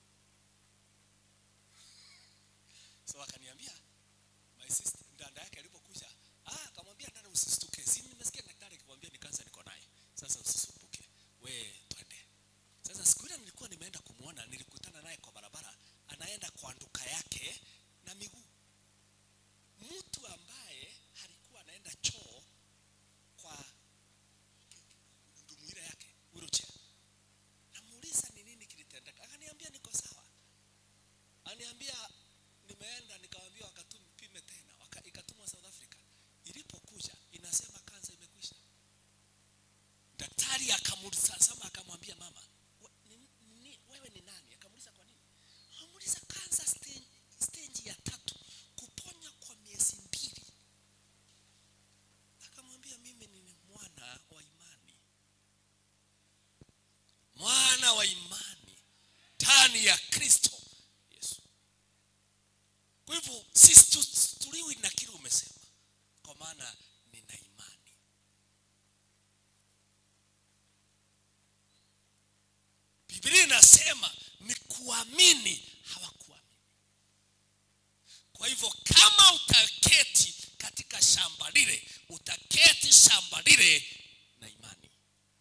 So akaniambia my sister, dada yake alipokuja, akamwambia dada usistuke. Si nimesikia daktari akikwambia ni kansa niko naye. Sasa usisumbuke. Wewe twende. Sasa siku ile nilikuwa nimeenda kumuona, nilikutana naye kwa barabara, anaenda kwa duka yake na miguu. Mtu ambaye alikuwa anaenda choo kwa ndumuira yake, wheelchair. Namuuliza ni nini kilitendeka. Akaniambia niko sawa. Aniambia nimeenda nikamwambia wakatupime tena. Ikatumwa South Africa. Ilipokuja inasema kansa imekwisha. Daktari akamwambia mama, wewe ni nani? Akamuuliza kwa nini? Akamuuliza kansa stage ya 3, kuponya kwa miezi 2. Akamwambia mimi ni mwana wa imani. Mwana wa imani ndani ya Kristo Yesu. Kwa hivyo sisi tuliwi na kile umesema, kwa maana nina imani. Biblia inasema ni kuamini, hawakuamini. Kwa hivyo kama utaketi katika shamba lile, utaketi shamba lile na imani.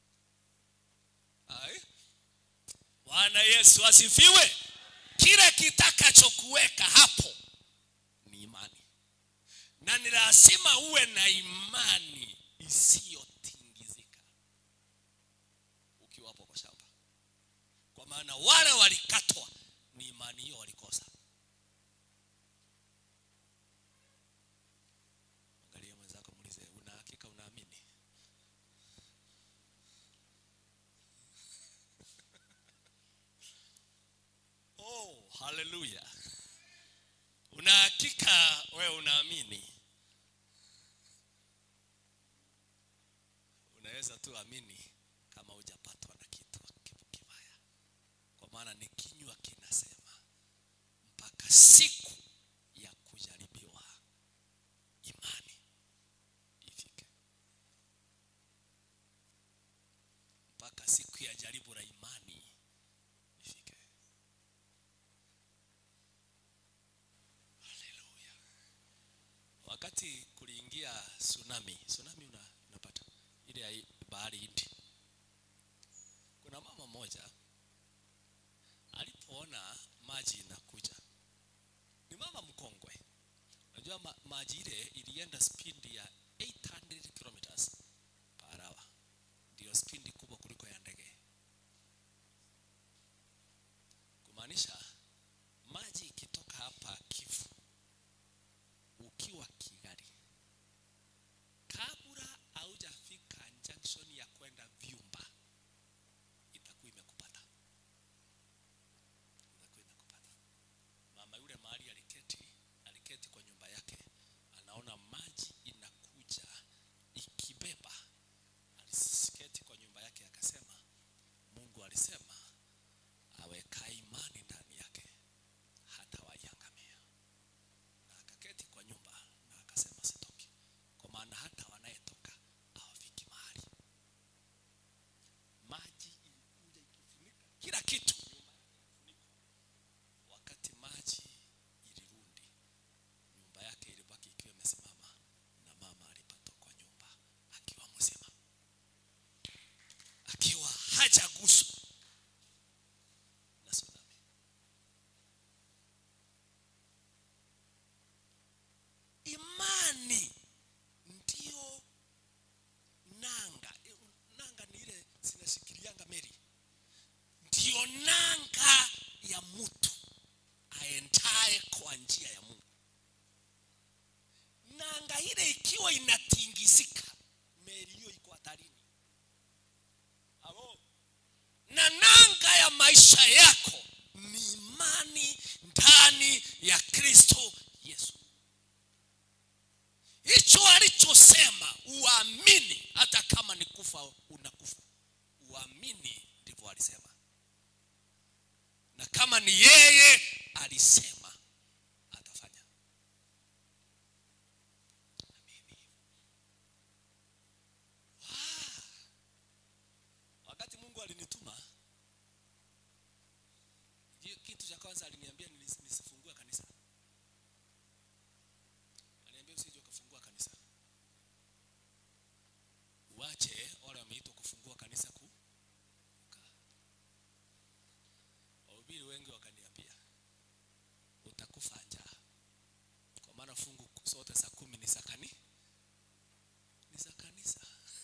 Bwana Yesu asifiwe. Kile kitakachokuweka hapo ni imani. Na ni lazima uwe na imani isiyotingizika ukiwa hapo kwa shamba. Kwa maana wale walikatwa ni imani hiyo walikosa. Angalia mwenzako muulize, una hakika unaamini? Oh, hallelujah. Una hakika wewe unaamini? Unaweza tu amini kama hujapatwa na kitu kibaya. Kwa maana ni kinywa kinasema mpaka siku ya kujaribiwa imani ifike. Mpaka siku ya jaribu la imani ifike. Haleluya. Wakati kuliingia tsunami unapata ile ya bahari Hindi. Kuna mama mmoja alipoona maji inakuja. Ni mama mkongwe. Unajua maji ile ilienda speed ya 800 kilometers per hour. Ndio speed kubwa kuliko ya ndege. Kumaanisha maji ikitoka hapa Kivu ukiwa Kigali, kabla haujafika junction ya kwenda Vyumba, itakuwa imekupata. Mama yule mahali aliketi kwa nyumba yake, anaona maji inakuja ikibeba. Aliketi kwa nyumba yake akasema, Mungu alisema aweka imani ndani maisha yako ni imani ndani ya Kristo Yesu. Hicho alichosema uamini, hata kama ni kufa unakufa. Uamini, ndivyo alisema. Na kama ni yeye alisema, atafanya. Amini. Wakati Mungu alinituma, kitu cha kwanza aliniambia nisifungue kanisa. Aliniambia usije ukafungua kanisa. Uache wale wameitwa kufungua kanisa wahubiri wengi wakaniambia utakufa njaa. Kwa maana fungu zote za 10 ni za kanisa. Ni za kanisa.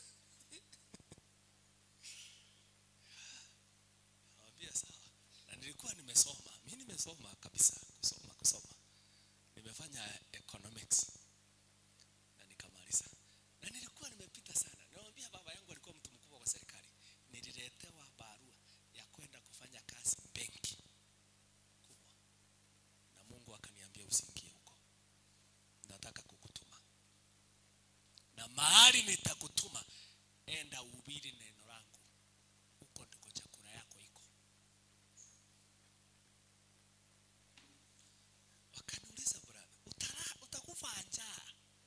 Naambia sawa. Na nilikuwa nimesoma. Mimi nimesoma kabisa, kusoma. Nimefanya economics na nikamaliza. Na nilikuwa nimepita sana. Naambia baba yangu alikuwa mtu mkubwa kwa serikali. Nililetewa barua ya kwenda kufanya kazi benki kubwa. Na Mungu akaniambia usiingie huko. Nataka kukutuma. Na mahali nitakutuma, enda uhubiri neno langu. Huko ndiko chakula yako iko. Wakaniuliza brother, utakufa njaa.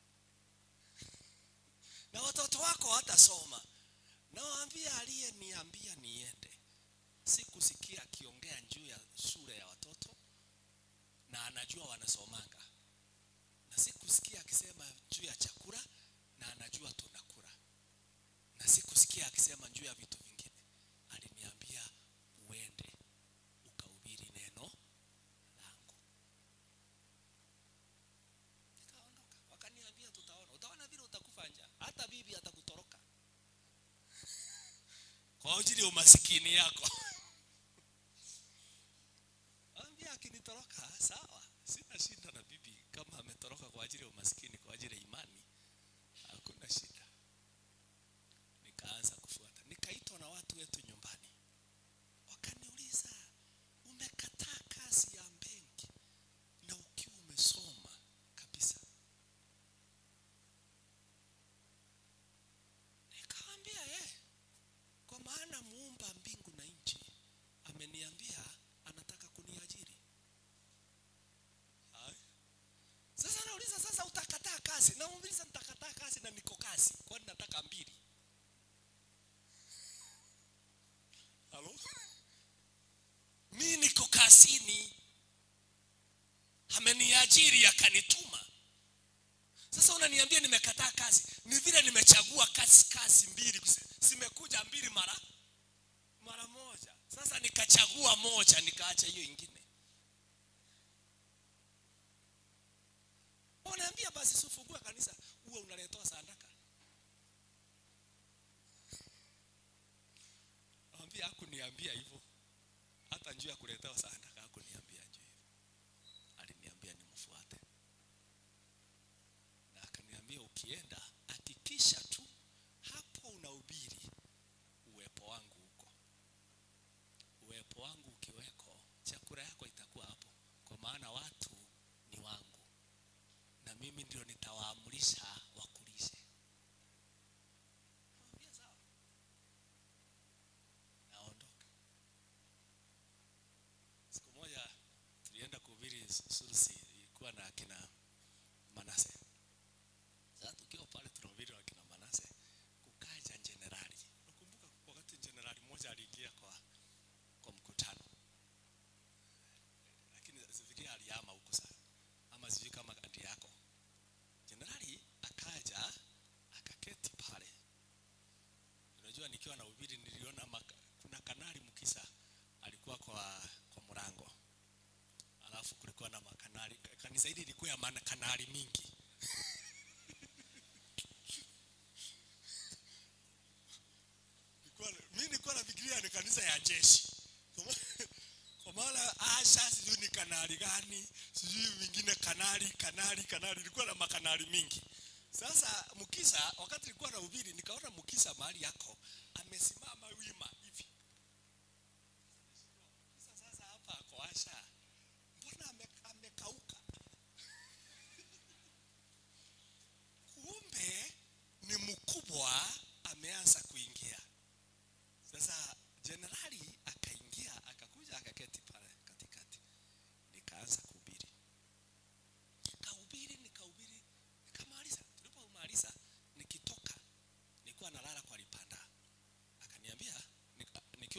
Na watoto wako hawatasoma. Nawaambia aliyeniambia niende. Sikusikia akiongea juu ya shule ya watoto na anajua wanasomanga. Na sikusikia akisema juu ya chakula na anajua tunakula. Na sikusikia akisema juu ya vitu vingine. Aliniambia uende ukahubiri neno langu. Nikaondoka. Wakaniambia tutaona. Utaona vile utakufa njaa. Hata bibi atakutoroka. Kwa ajili ya umasikini yako. Ambia akinitoroka sawa. Sina shida na bibi kama ametoroka kwa ajili ya umasikini, kwa ajili ya imani. Hakuna shida. Nikaanza kufuata. Nikaitwa na watu wetu nyumbani. Wakaniuliza, umekataa kazi ya benki na ukiwa umesoma kabisa? Nikaambia kwa maana muumba mbingu na nchi ameniambia anataka kuniajiri. Sasa nauliza, sasa utakataa kazi? Na muuliza nitakataa kazi na niko kazi. Kwani nataka 2? Halo? Mimi niko kazini. Ameniajiri akanituma. Sasa unaniambia nimekataa kazi? Ni vile nimechagua kazi 2. Simekuja 2 mara moja. Sasa nikachagua moja, nikaacha hiyo ingine. Wanaambia basi usifungue kanisa, uwe unaletoa sadaka. Naambia hakuniambia hivyo. Hata njoo ya kuletewa sadaka hakuniambia njoo hivyo. Aliniambia nimfuate. Na akaniambia ukienda hakikisha tu hapo unahubiri uwepo wangu huko. Uwepo wangu ukiweko, chakula yako itakuwa hapo. Kwa maana watu ni wangu. Na mimi ndio nitawaamulisha wakulishe. Naambia sawa. Naondoka. Siku moja tulienda kuhubiri Sursi, ilikuwa na akina Manase. Sasa tukiwa pale tunahubiri na akina Manase, kukaja jenerali. Nakumbuka wakati jenerali mmoja aliingia kwa mkutano. Lakini sifikiria alihama huko sana. Ama sijui kama kandi yako. Jenerali akaja akaketi pale. Unajua nikiwa na ubiri niliona kuna kanali Mkisa alikuwa kwa mlango. Alafu kulikuwa na makanali. Kanisa hili lilikuwa ya kanali mingi. Mimi nilikuwa nafikiria ni kanisa ya jeshi. Kwa maana asha sijui ni kanali gani, sijui wengine kanali ilikuwa na makanali mingi. Sasa Mkisa wakati nilikuwa nahubiri nikaona Mkisa mahali yako amesimama wima hivi.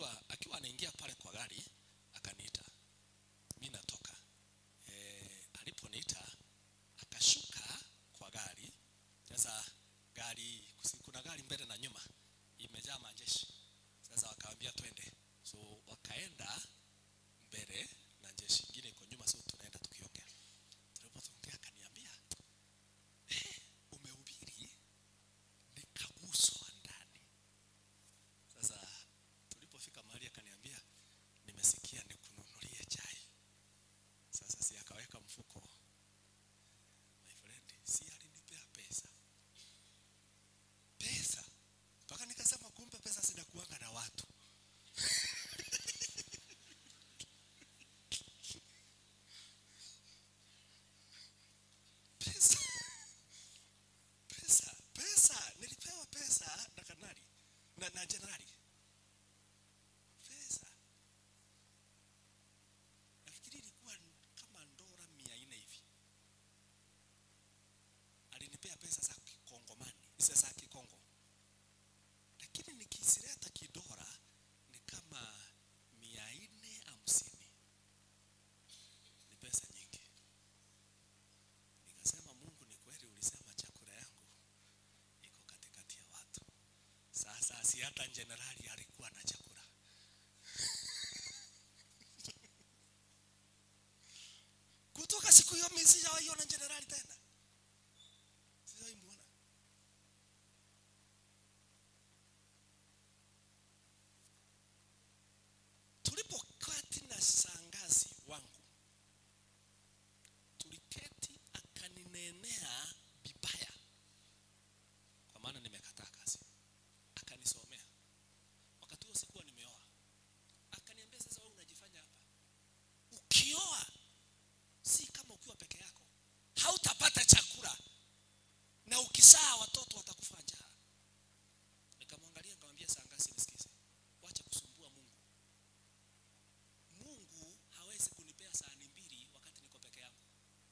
akiwa anaingia pale kwa gari akaniita, mimi natoka. Aliponiita akashuka kwa gari. Sasa gari, kuna gari mbele na nyuma imejaa majeshi. Sasa wakaambia twende, so wakaenda mbele na jeshi ingine iko nyuma, so tunaenda tukiongea. Tulipoongea akaniambia, umehubiri nikaguswa ndani. Sasa tulipofika mahali akaniambia, nimesikia nikununulie chai. Sasa si akaweka mfuko, my friend, si alinipea pesa. Mpaka nikasema kumbe pesa zinakuanga na watu. Pesa, nilipewa pesa na kanali na jenerali. Pesa. Nafikiri ilikuwa kama dola 400 hivi. Alinipea pesa za Kikongomani, pesa za Kikongo. Lakini nikisireta kidora ni kama 450. Ni pesa nyingi. Nikasema Mungu, ni kweli ulisema chakula yangu iko katikati ya watu. Sasa si hata jenerali alikuwa na chakula. Kutoka siku hiyo mimi sijawahi ona jenerali tena. Sijawahi muona. Tulipokati na shangazi wangu, tuliketi akaninenea vibaya, kwa maana nimekataa kazi. Akanisomea. Wakati huo sikuwa nimeoa. Akaniambia, sasa wewe unajifanya hapa, ukioa si kama ukiwa peke yako, hautapata chakula, na ukizaa watoto watakufa njaa. Nikamwangalia nikamwambia, shangazi nisikize, wacha kusumbua Mungu. Mungu hawezi kunipea sahani mbili wakati niko peke yangu.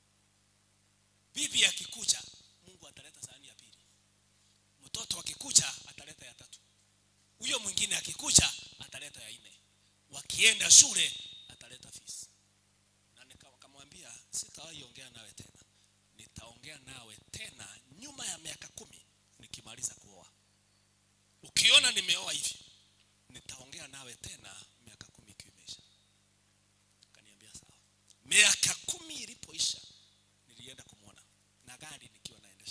Bibi akikuja, Mungu ataleta sahani ya pili. Mtoto akikuja ataleta ya tatu. Huyo mwingine akikuja ataleta ya 4. Wakienda shule ataleta fees. Na nikamwambia, sitawahi ongea nawe tena. Nitaongea nawe tena nyuma ya miaka 10 nikimaliza kuoa. Ukiona nimeoa hivi, nitaongea nawe tena miaka 10 ikiisha. Akaniambia sawa. Miaka 10 ilipoisha, nilienda kumuona na gari nikiwa naendesha.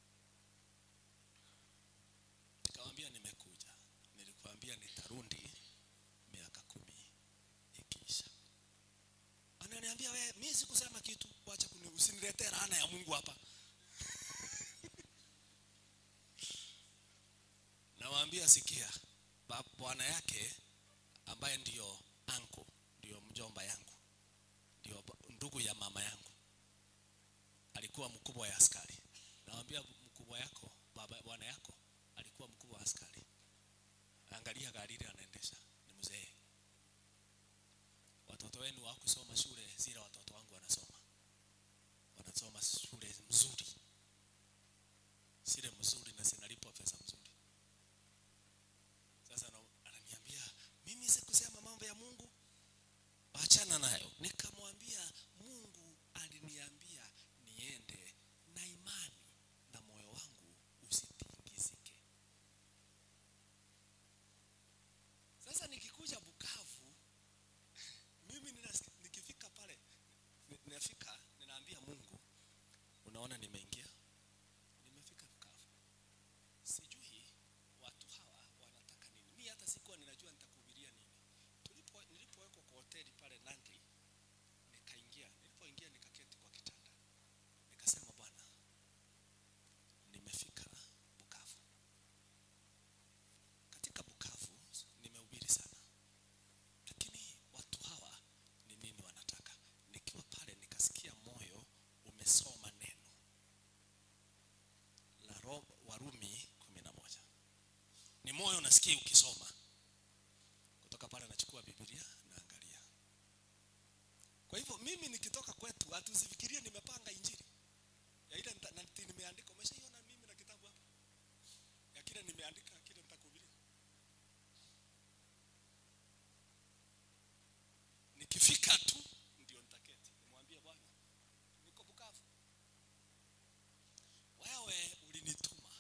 Nikamwambia nimekuja. Nilikwambia nitarudi miaka 10 ikiisha. Ananiambia, wewe mimi sikusema kitu, acha usiniletee laana ya Mungu hapa. Nawaambia, sikia, bwana yake ambaye ndio uncle, ndio mjomba yangu, ndio ndugu ya mama yangu, alikuwa mkubwa wa askari. Nawaambia, mkubwa yako, bwana yako alikuwa mkubwa wa askari. Angalia gari ile anaendesha, ni mzee. Watoto wenu hawakusoma shule zile watoto wangu wanasoma. Wanasoma shule mzuri. Shule mzuri na zinalipwa pesa mzuri. Sasa ananiambia, mimi sikusema mambo ya Mungu, achana nayo. Nikamwambia, Mungu aliniambia niende na imani na moyo wangu usitingizike. Sasa nikikuja Bukavu, mimi nikifika pale, ninaambia Mungu, unaona nimeingia, nimefika Bukavu. Sijui watu hawa wanataka nini. Mimi hata sikuwa ninajua nitakuhubiria nini. Nilipowekwa kwa hoteli pale Nandi, nilipoingia nikaketi kwa kitanda. Nikasema, Bwana, nimefika Bukavu. Katika Bukavu nimehubiri sana. Lakini watu hawa ni nini wanataka? Nikiwa pale nikasikia moyo umesoma neno la Warumi 11. Ni moyo unasikia ukisoma. Kutoka pale nachukua Biblia naangalia. Kwa hivyo mimi nikitoka kwetu, hatusifikirie nimepanga injili. Ya ile nimeandika, umeshaiona mimi na kitabu hapa? Ya kile nimeandika, kile nitakuhubiria. nikifika tu ndio nitaketi nimwambie Bwana niko Bukavu, wewe ulinituma.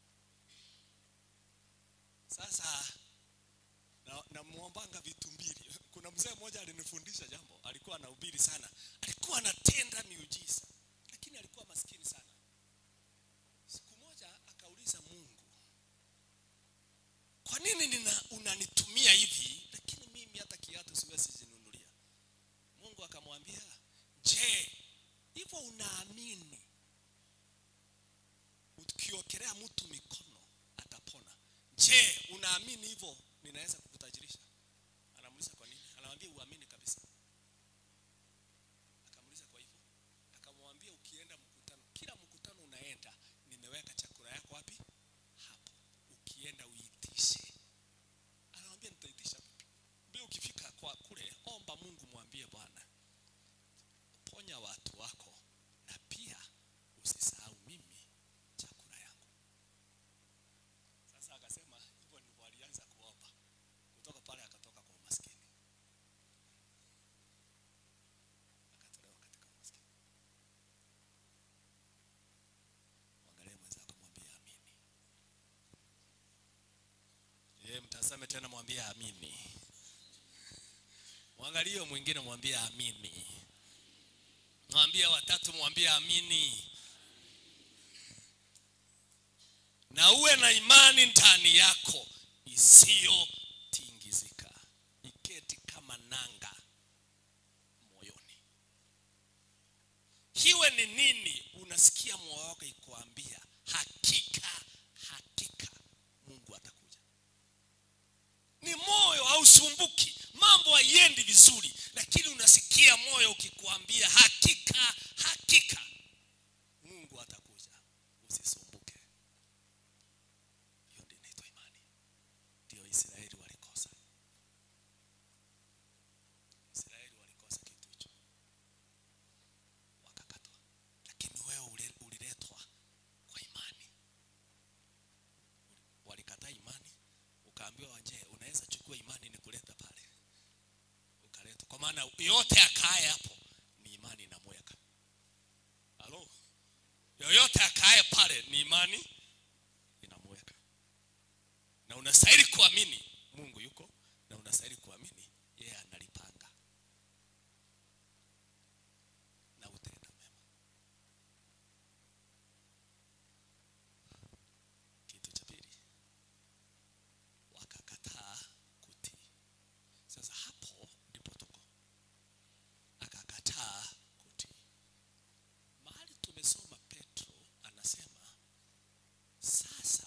Sasa na muombanga vitu mbili. Kuna mzee mmoja alinifundisha jambo, alikuwa anahubiri sana, alikuwa anatenda miujiza, lakini alikuwa maskini sana. Siku moja akauliza Mungu, kwa nini unanitumia hivi lakini mimi hata kiatu siwezi jinunulia? Mungu akamwambia, je, hivyo unaamini ukiokelea mtu mikono atapona? Je, unaamini hivyo ninaweza kukutajirisha? Anamuuliza kwa nini? Anamwambia uamini kabisa. Akamuuliza kwa hivyo? Akamwambia ukienda mkutano, kila mkutano unaenda, nimeweka chakula yako wapi? Hapo. Ukienda uitishe. Anamwambia nitaitisha vipi? Mbona ukifika kwa kule, omba Mungu, mwambie Bwana, ponya watu wako na pia usisahau mimi chakula yangu. Sasa akasema hivyo ndivyo alianza kuomba. Kutoka pale akatoka kwa umaskini. Akatolewa katika umaskini. Mwangalie mwenzako, mwambie amini. Mtazame tena, mwambie amini. Mwangalie mwingine, mwambie amini. Mwambie watatu, mwambie amini. Na uwe na imani ndani yako isiyo tingizika, iketi kama nanga moyoni. Hiwe ni nini unasikia moyo wako ikuambia hakika Mungu atakuja? Ni moyo hausumbuki, mambo haiendi vizuri, lakini unasikia moyo ukikuambia hakika Mungu atakuja, usisumbuke. Hiyo ndio inaitwa imani. Ndio Israeli walikosa. Israeli walikosa kitu hicho, wakakatwa. Lakini wewe uliletwa kwa imani. Walikataa imani, ukaambiwa je, unaweza chukua imani nikuleta pale? Ukaletwa. Kwa maana yote akae hapo ni imani inamweka. Halo? Yoyote akae pale ni imani inamweka. Na unastahili kuamini Mungu yuko, na unastahili kuamini yeye analipanga na utenda mema. Kitu cha pili, wakakataa kutii. Sasa hapo ndipo tuko. Akakataa kutii. Mahali tumesoma Petro anasema sasa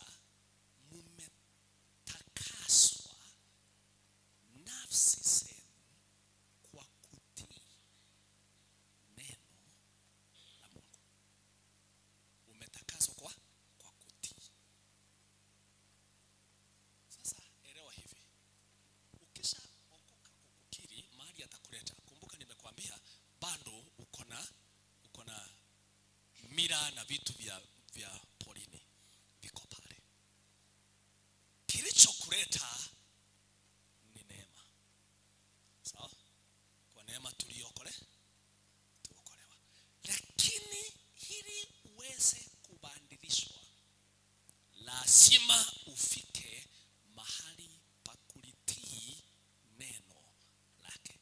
mmetakaswa nafsi zenu kwa kutii neno la Mungu. Umetakaswa kwa kutii. Sasa elewa hivi, ukisha okoka kukiri mahali atakuleta. Kumbuka nimekuambia bado uko na mira na vitu vya porini viko pale. Kilichokuleta ni neema. Sawa? Kwa neema tuokolewa. Lakini ili uweze kubadilishwa, lazima ufike mahali pa kulitii neno lake.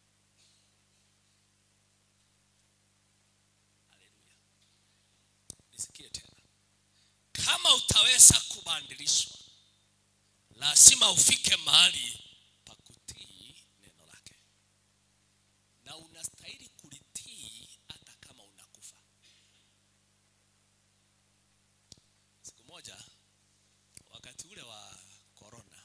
Haleluya. Nisikie tena. Kama utaweza kubadilishwa, lazima ufike mahali pa kutii neno lake. Na unastahili kulitii hata kama unakufa. Siku moja wakati ule wa corona,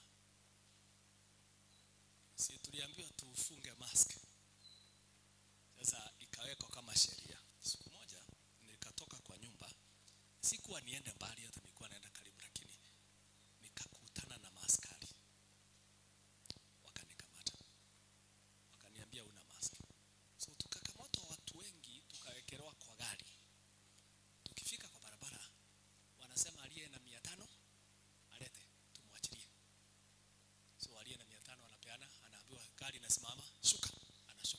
si tuliambiwa tufunge mask. Sasa ikawekwa kama sheria. Siku moja nikatoka kwa nyumba, sikuwa niende mbali, hata nilikuwa naenda karibu, lakini nikakutana na maaskari. Wakanikamata. Wakaniambia una mask. So tukakamatwa watu wengi, tukawekelewa kwa gari. Tukifika kwa barabara, wanasema aliye na 500 alete tumwachilie. So aliye na 500 anapeana, anaambiwa gari inasimama, shuka, anashuka.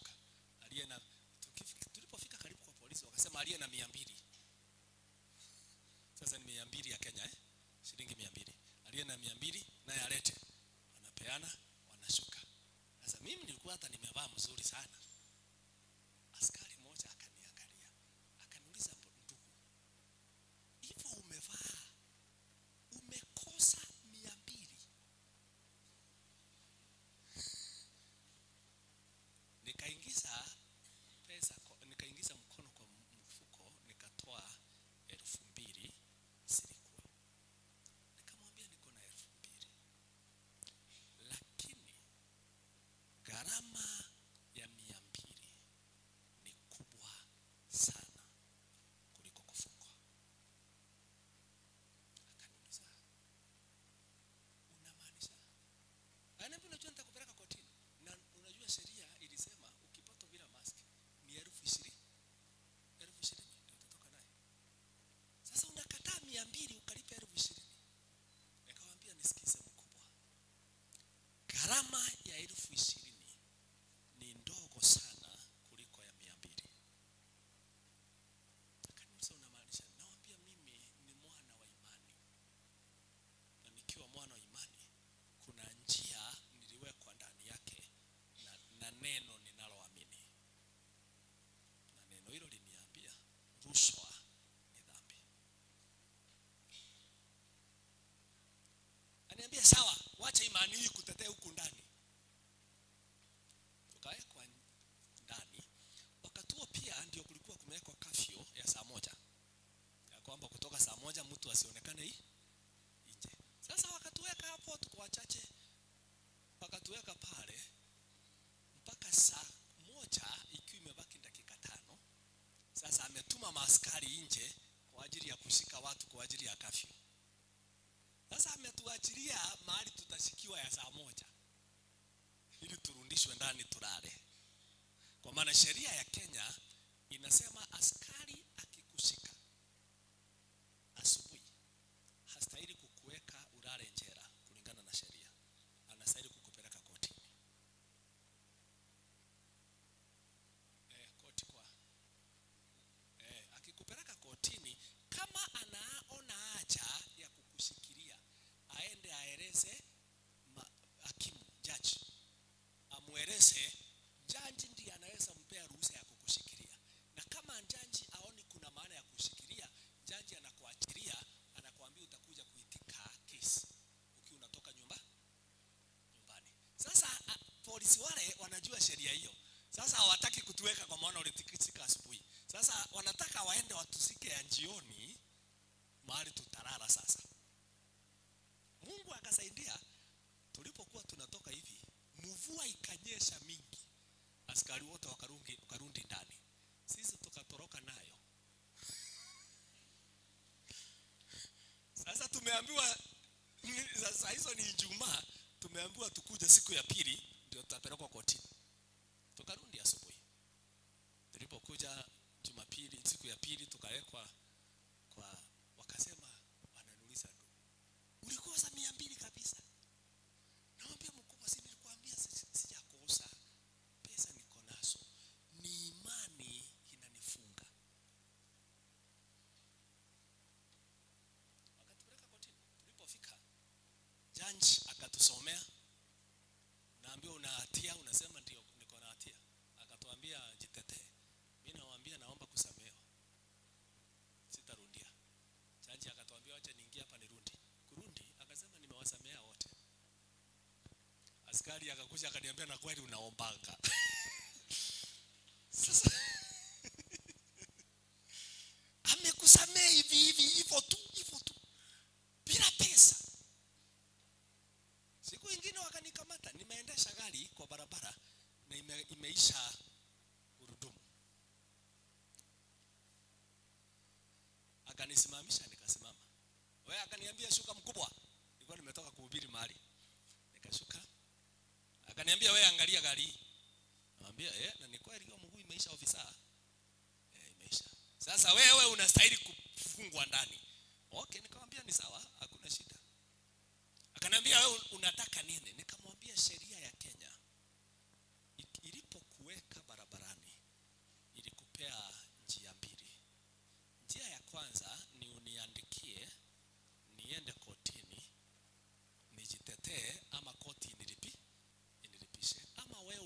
Sasa mimi nilikuwa hata nimevaa mzuri sana. Askari mmoja akaniangalia, akaniuliza, ndugu, hivyo umevaa umekosa 200? Nikaingiza pesa, nikaingiza mkono kwa mfuko, nikatoa 2,000 zilikuwa. Nikamwambia niko na 2,000. Lakini gharama ya 200 ni kubwa sana kuliko kufungwa. Akaniuliza, unamaanisha? Ananiambia, unajua nitakupeleka kotini. Na unajua sheria ilisema ukipatwa bila mask ni 20,000. 20,000 ndio utatoka naye. Sasa unakataa 200 ukalipa 20,000. Nikamwambia, nisikize mkubwa, gharama ya 20,000 ni ndogo sana kuliko ya 200. Akaniuliza, unamaanisha? Naambia, mimi ni mwana wa imani, na nikiwa mwana wa imani kuna njia niliwekwa ndani yake na neno ninaloamini, na neno hilo liniambia rushwa ni dhambi. Aniambia, sawa, wacha imani hii kutetea huku ndani. Tukawekwa ndani. Wakati huo pia ndio kulikuwa kumewekwa kafyo ya saa 1, ya kwamba kutoka saa 1 mtu asionekane nje. Sasa wakatuweka hapo, tuko wachache, wakatuweka pale mpaka saa 1 ikiwa imebaki dakika 5. Sasa ametuma maaskari nje kwa ajili ya kushika watu kwa ajili ya kafyu. Sasa ametuachilia mahali tutashikiwa ya saa 1 ili turudishwe ndani tulale. Kwa maana sheria ya Kenya inasema askari akikushika asubuhi hastahili kukuweka ulale njera kulingana na sheria. Anastahili kukupeleka kotini. Koti kwa. Akikupeleka kotini, kama anaona haja ya kukushikilia, aende aeleze hakimu, judge. Amueleze, judge ndiye anaweza mpea ruhusa ya kukushikilia. Na kama judge aoni kuna maana ya kushikilia, judge anakuachilia, anakuambia utakuja kuitika kesi ukiwa unatoka nyumbani. Sasa polisi wale wanajua sheria hiyo. Sasa hawataki kutuweka kwa maana ulitikisika asubuhi. Sasa wanataka waende watusike ya jioni mahali tutalala. Sasa Mungu akasaidia, tulipokuwa tunatoka hivi, mvua ikanyesha mingi. Askari wote wakarundi ndani. Sisi tukatoroka nayo. Sasa tumeambiwa sasa hizo ni Ijumaa, tumeambiwa tukuje siku ya pili ndio tutapelekwa kotini. Tukarudi asubuhi. Tulipokuja Jumapili, siku ya pili tukawekwa kwa, wakasema wananiuliza, ulikosa 200 kabisa? Naambia, mkubwa, si nilikwambia sijakosa, pesa niko nazo, ni imani inanifunga. Wakatupeleka kotini. Tulipofika, judge akatusomea. Naambia, una hatia? Unasema ndio niko na hatia. Akatuambia jitetee. Mimi nawaambia naomba kusamehewa, sitarudia. Judge akatuambia acha niingie hapa nirudi. Kurudi akasema nimewasamea wote. Askari akakuja akaniambia, na kweli unaombanga? Sasa amekusamea hivyo tu bila pesa. Siku nyingine wakanikamata, nimeendesha gari kwa barabara na imeisha gurudumu. Akanisimamisha, nikasimama. Wewe, akaniambia shuka mkubwa. Nilikuwa nimetoka kuhubiri mahali. Nikashuka. Akaniambia, wewe angalia gari. Namwambia, na ni kweli hiyo mguu imeisha ofisa. Imeisha. Sasa wewe unastahili kufungwa ndani. Okay, nikamwambia ni sawa, hakuna shida. Akaniambia, wewe unataka nini? Nikamwambia sheria ya Kenya ilipokuweka barabarani ilikupea njia mbili. Njia ya kwanza ni uniandikie niende kotini nijitetee, ama koti inilipishe, ama wewe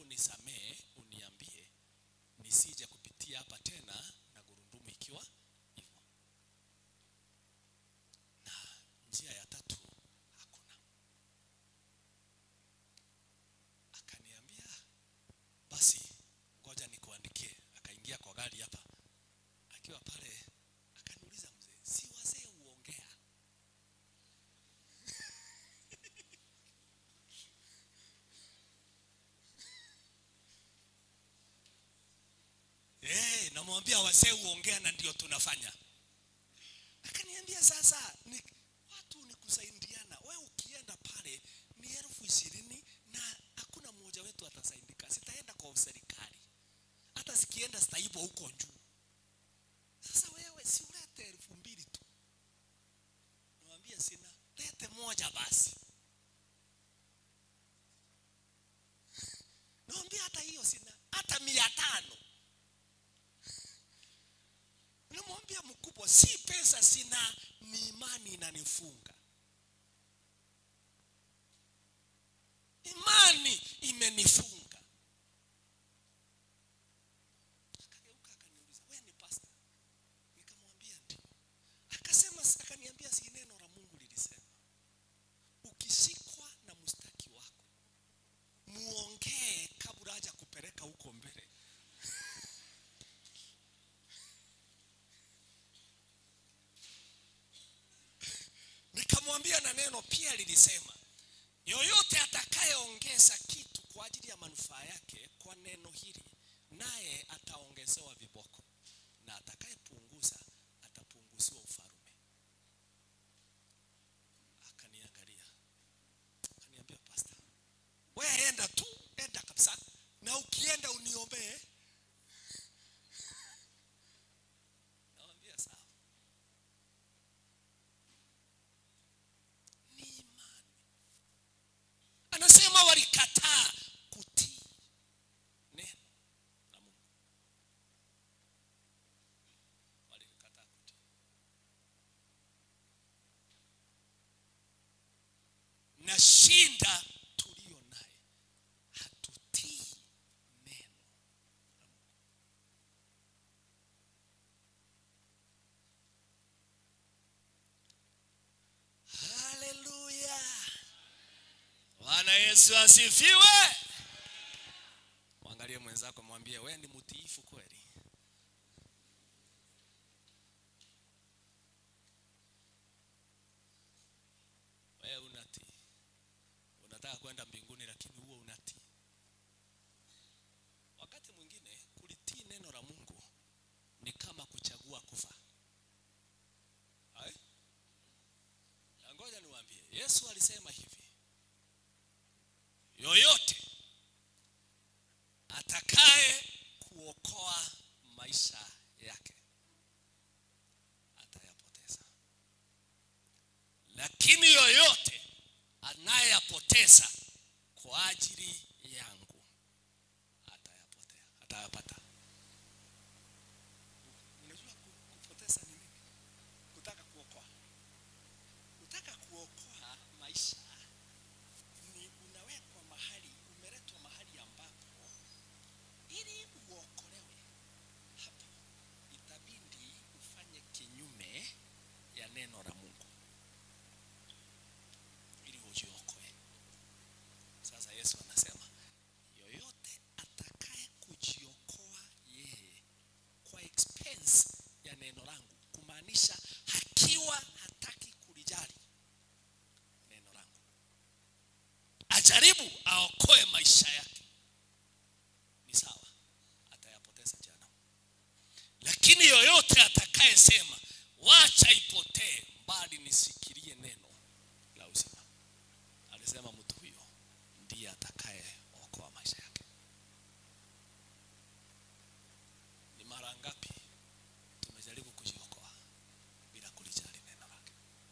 namwambia wazee uongea na ndio tunafanya. Akaniambia sasa watu ni kusaidiana. Wewe ukienda pale ni 20,000 na hakuna mmoja wetu atasaidika. Sitaenda kwa serikali. Hata sikienda sitaiba huko juu. Sasa wewe si ulete 2,000 tu. Namwambia sina. Lete moja basi. Namwambia hata hiyo sina. Hata 500. Namwambia mkubwa, si pesa sina, ni imani inanifunga. Imani imenifunga. Akageuka akaniuliza, wewe ni pastor? Nikamwambia ndio. Akasema, akaniambia si neno la Mungu lilisema, ukishikwa na mstaki wako muongee kabla haja kupeleka huko mbele. Nikamwambia na neno pia lilisema, yoyote atakayeongeza kitu kwa ajili ya manufaa yake kwa neno hili, naye ataongezewa viboko, na atakayepunguza atapunguziwa ufalme. Akaniangalia, akaniambia, pastor, wewe enda tu, enda kabisa, na ukienda uniombee. Naambia sawa. Anasema walikataa kutii neno la Mungu. Walikataa kutii. Na shinda tulio naye, hatutii neno la Mungu. Hallelujah. Bwana Yesu asifiwe. Mwangalie mwenzako, mwambie wewe ni mtiifu kweli. Wewe unatii. Unataka kwenda mbinguni lakini huo unatii. Wakati mwingine kulitii neno la Mungu ni kama kuchagua kufa. Hai? Ngoja niwaambie. Yesu alisema hivi, yoyote atakaye kuokoa maisha yake atayapoteza, lakini yoyote anayapoteza kwa ajili yangu atayapata. Unajua kupoteza ni nini? Kutaka kuokoa. Kutaka kuokoa maisha ni unawekwa mahali, umeletwa mahali ambapo ili uokolewe hapo itabidi ufanye kinyume ya neno la Mungu ili ujiokoe. Sasa Yesu anasema yoyote atakaye kujiokoa yeye kwa expense ya neno langu, kumaanisha hakiwa hataki kulijali neno langu, ajaribu aokoe maisha yake, ni sawa, atayapoteza jana. Lakini yoyote atakaye sema wacha ipotee bali nisikilie neno la uzima, alisema mtu huyo ndiye atakaye okoa maisha yake. Ni mara ngapi tumejaribu kujiokoa bila kulijali neno lake?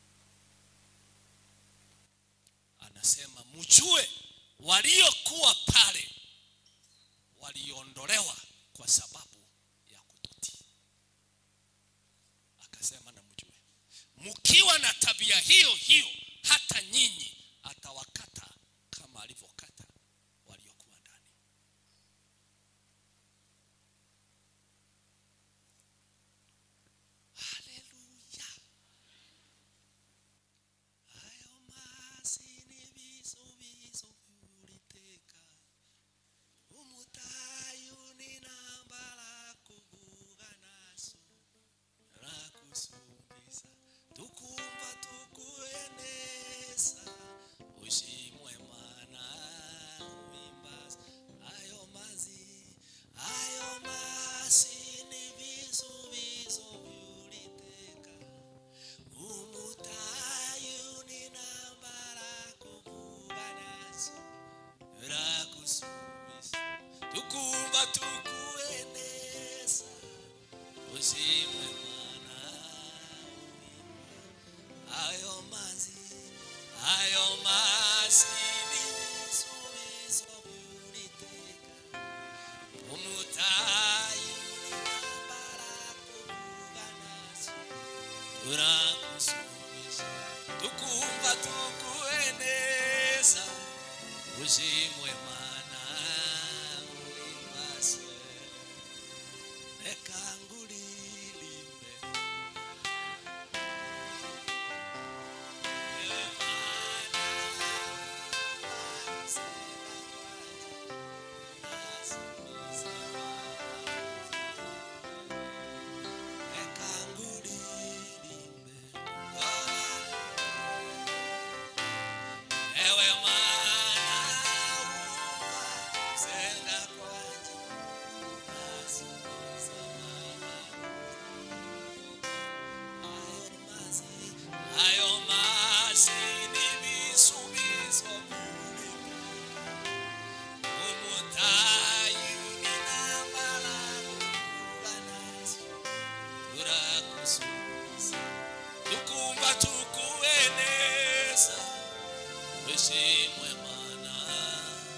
Anasema mjue waliokuwa pale waliondolewa kwa sababu ya kutotii. Akasema na mjue mkiwa na tabia hiyo hiyo hata nyinyi atawakata kama alivyokata waliokuwa ndani. Haleluya. Hayo masini viso uliteka umutayu ni nambala kuvuga naso la kusumbiza tukumva tukuenesa tukumva tukueneza uzimwe mana ayo mazi n'ibisubizo by'Uwiteka umutayi n'ambaraga urakusubije tukumva tukueneza uzimwe mana ulimbaswe nekangulilimbe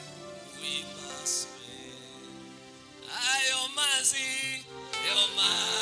ayo mazi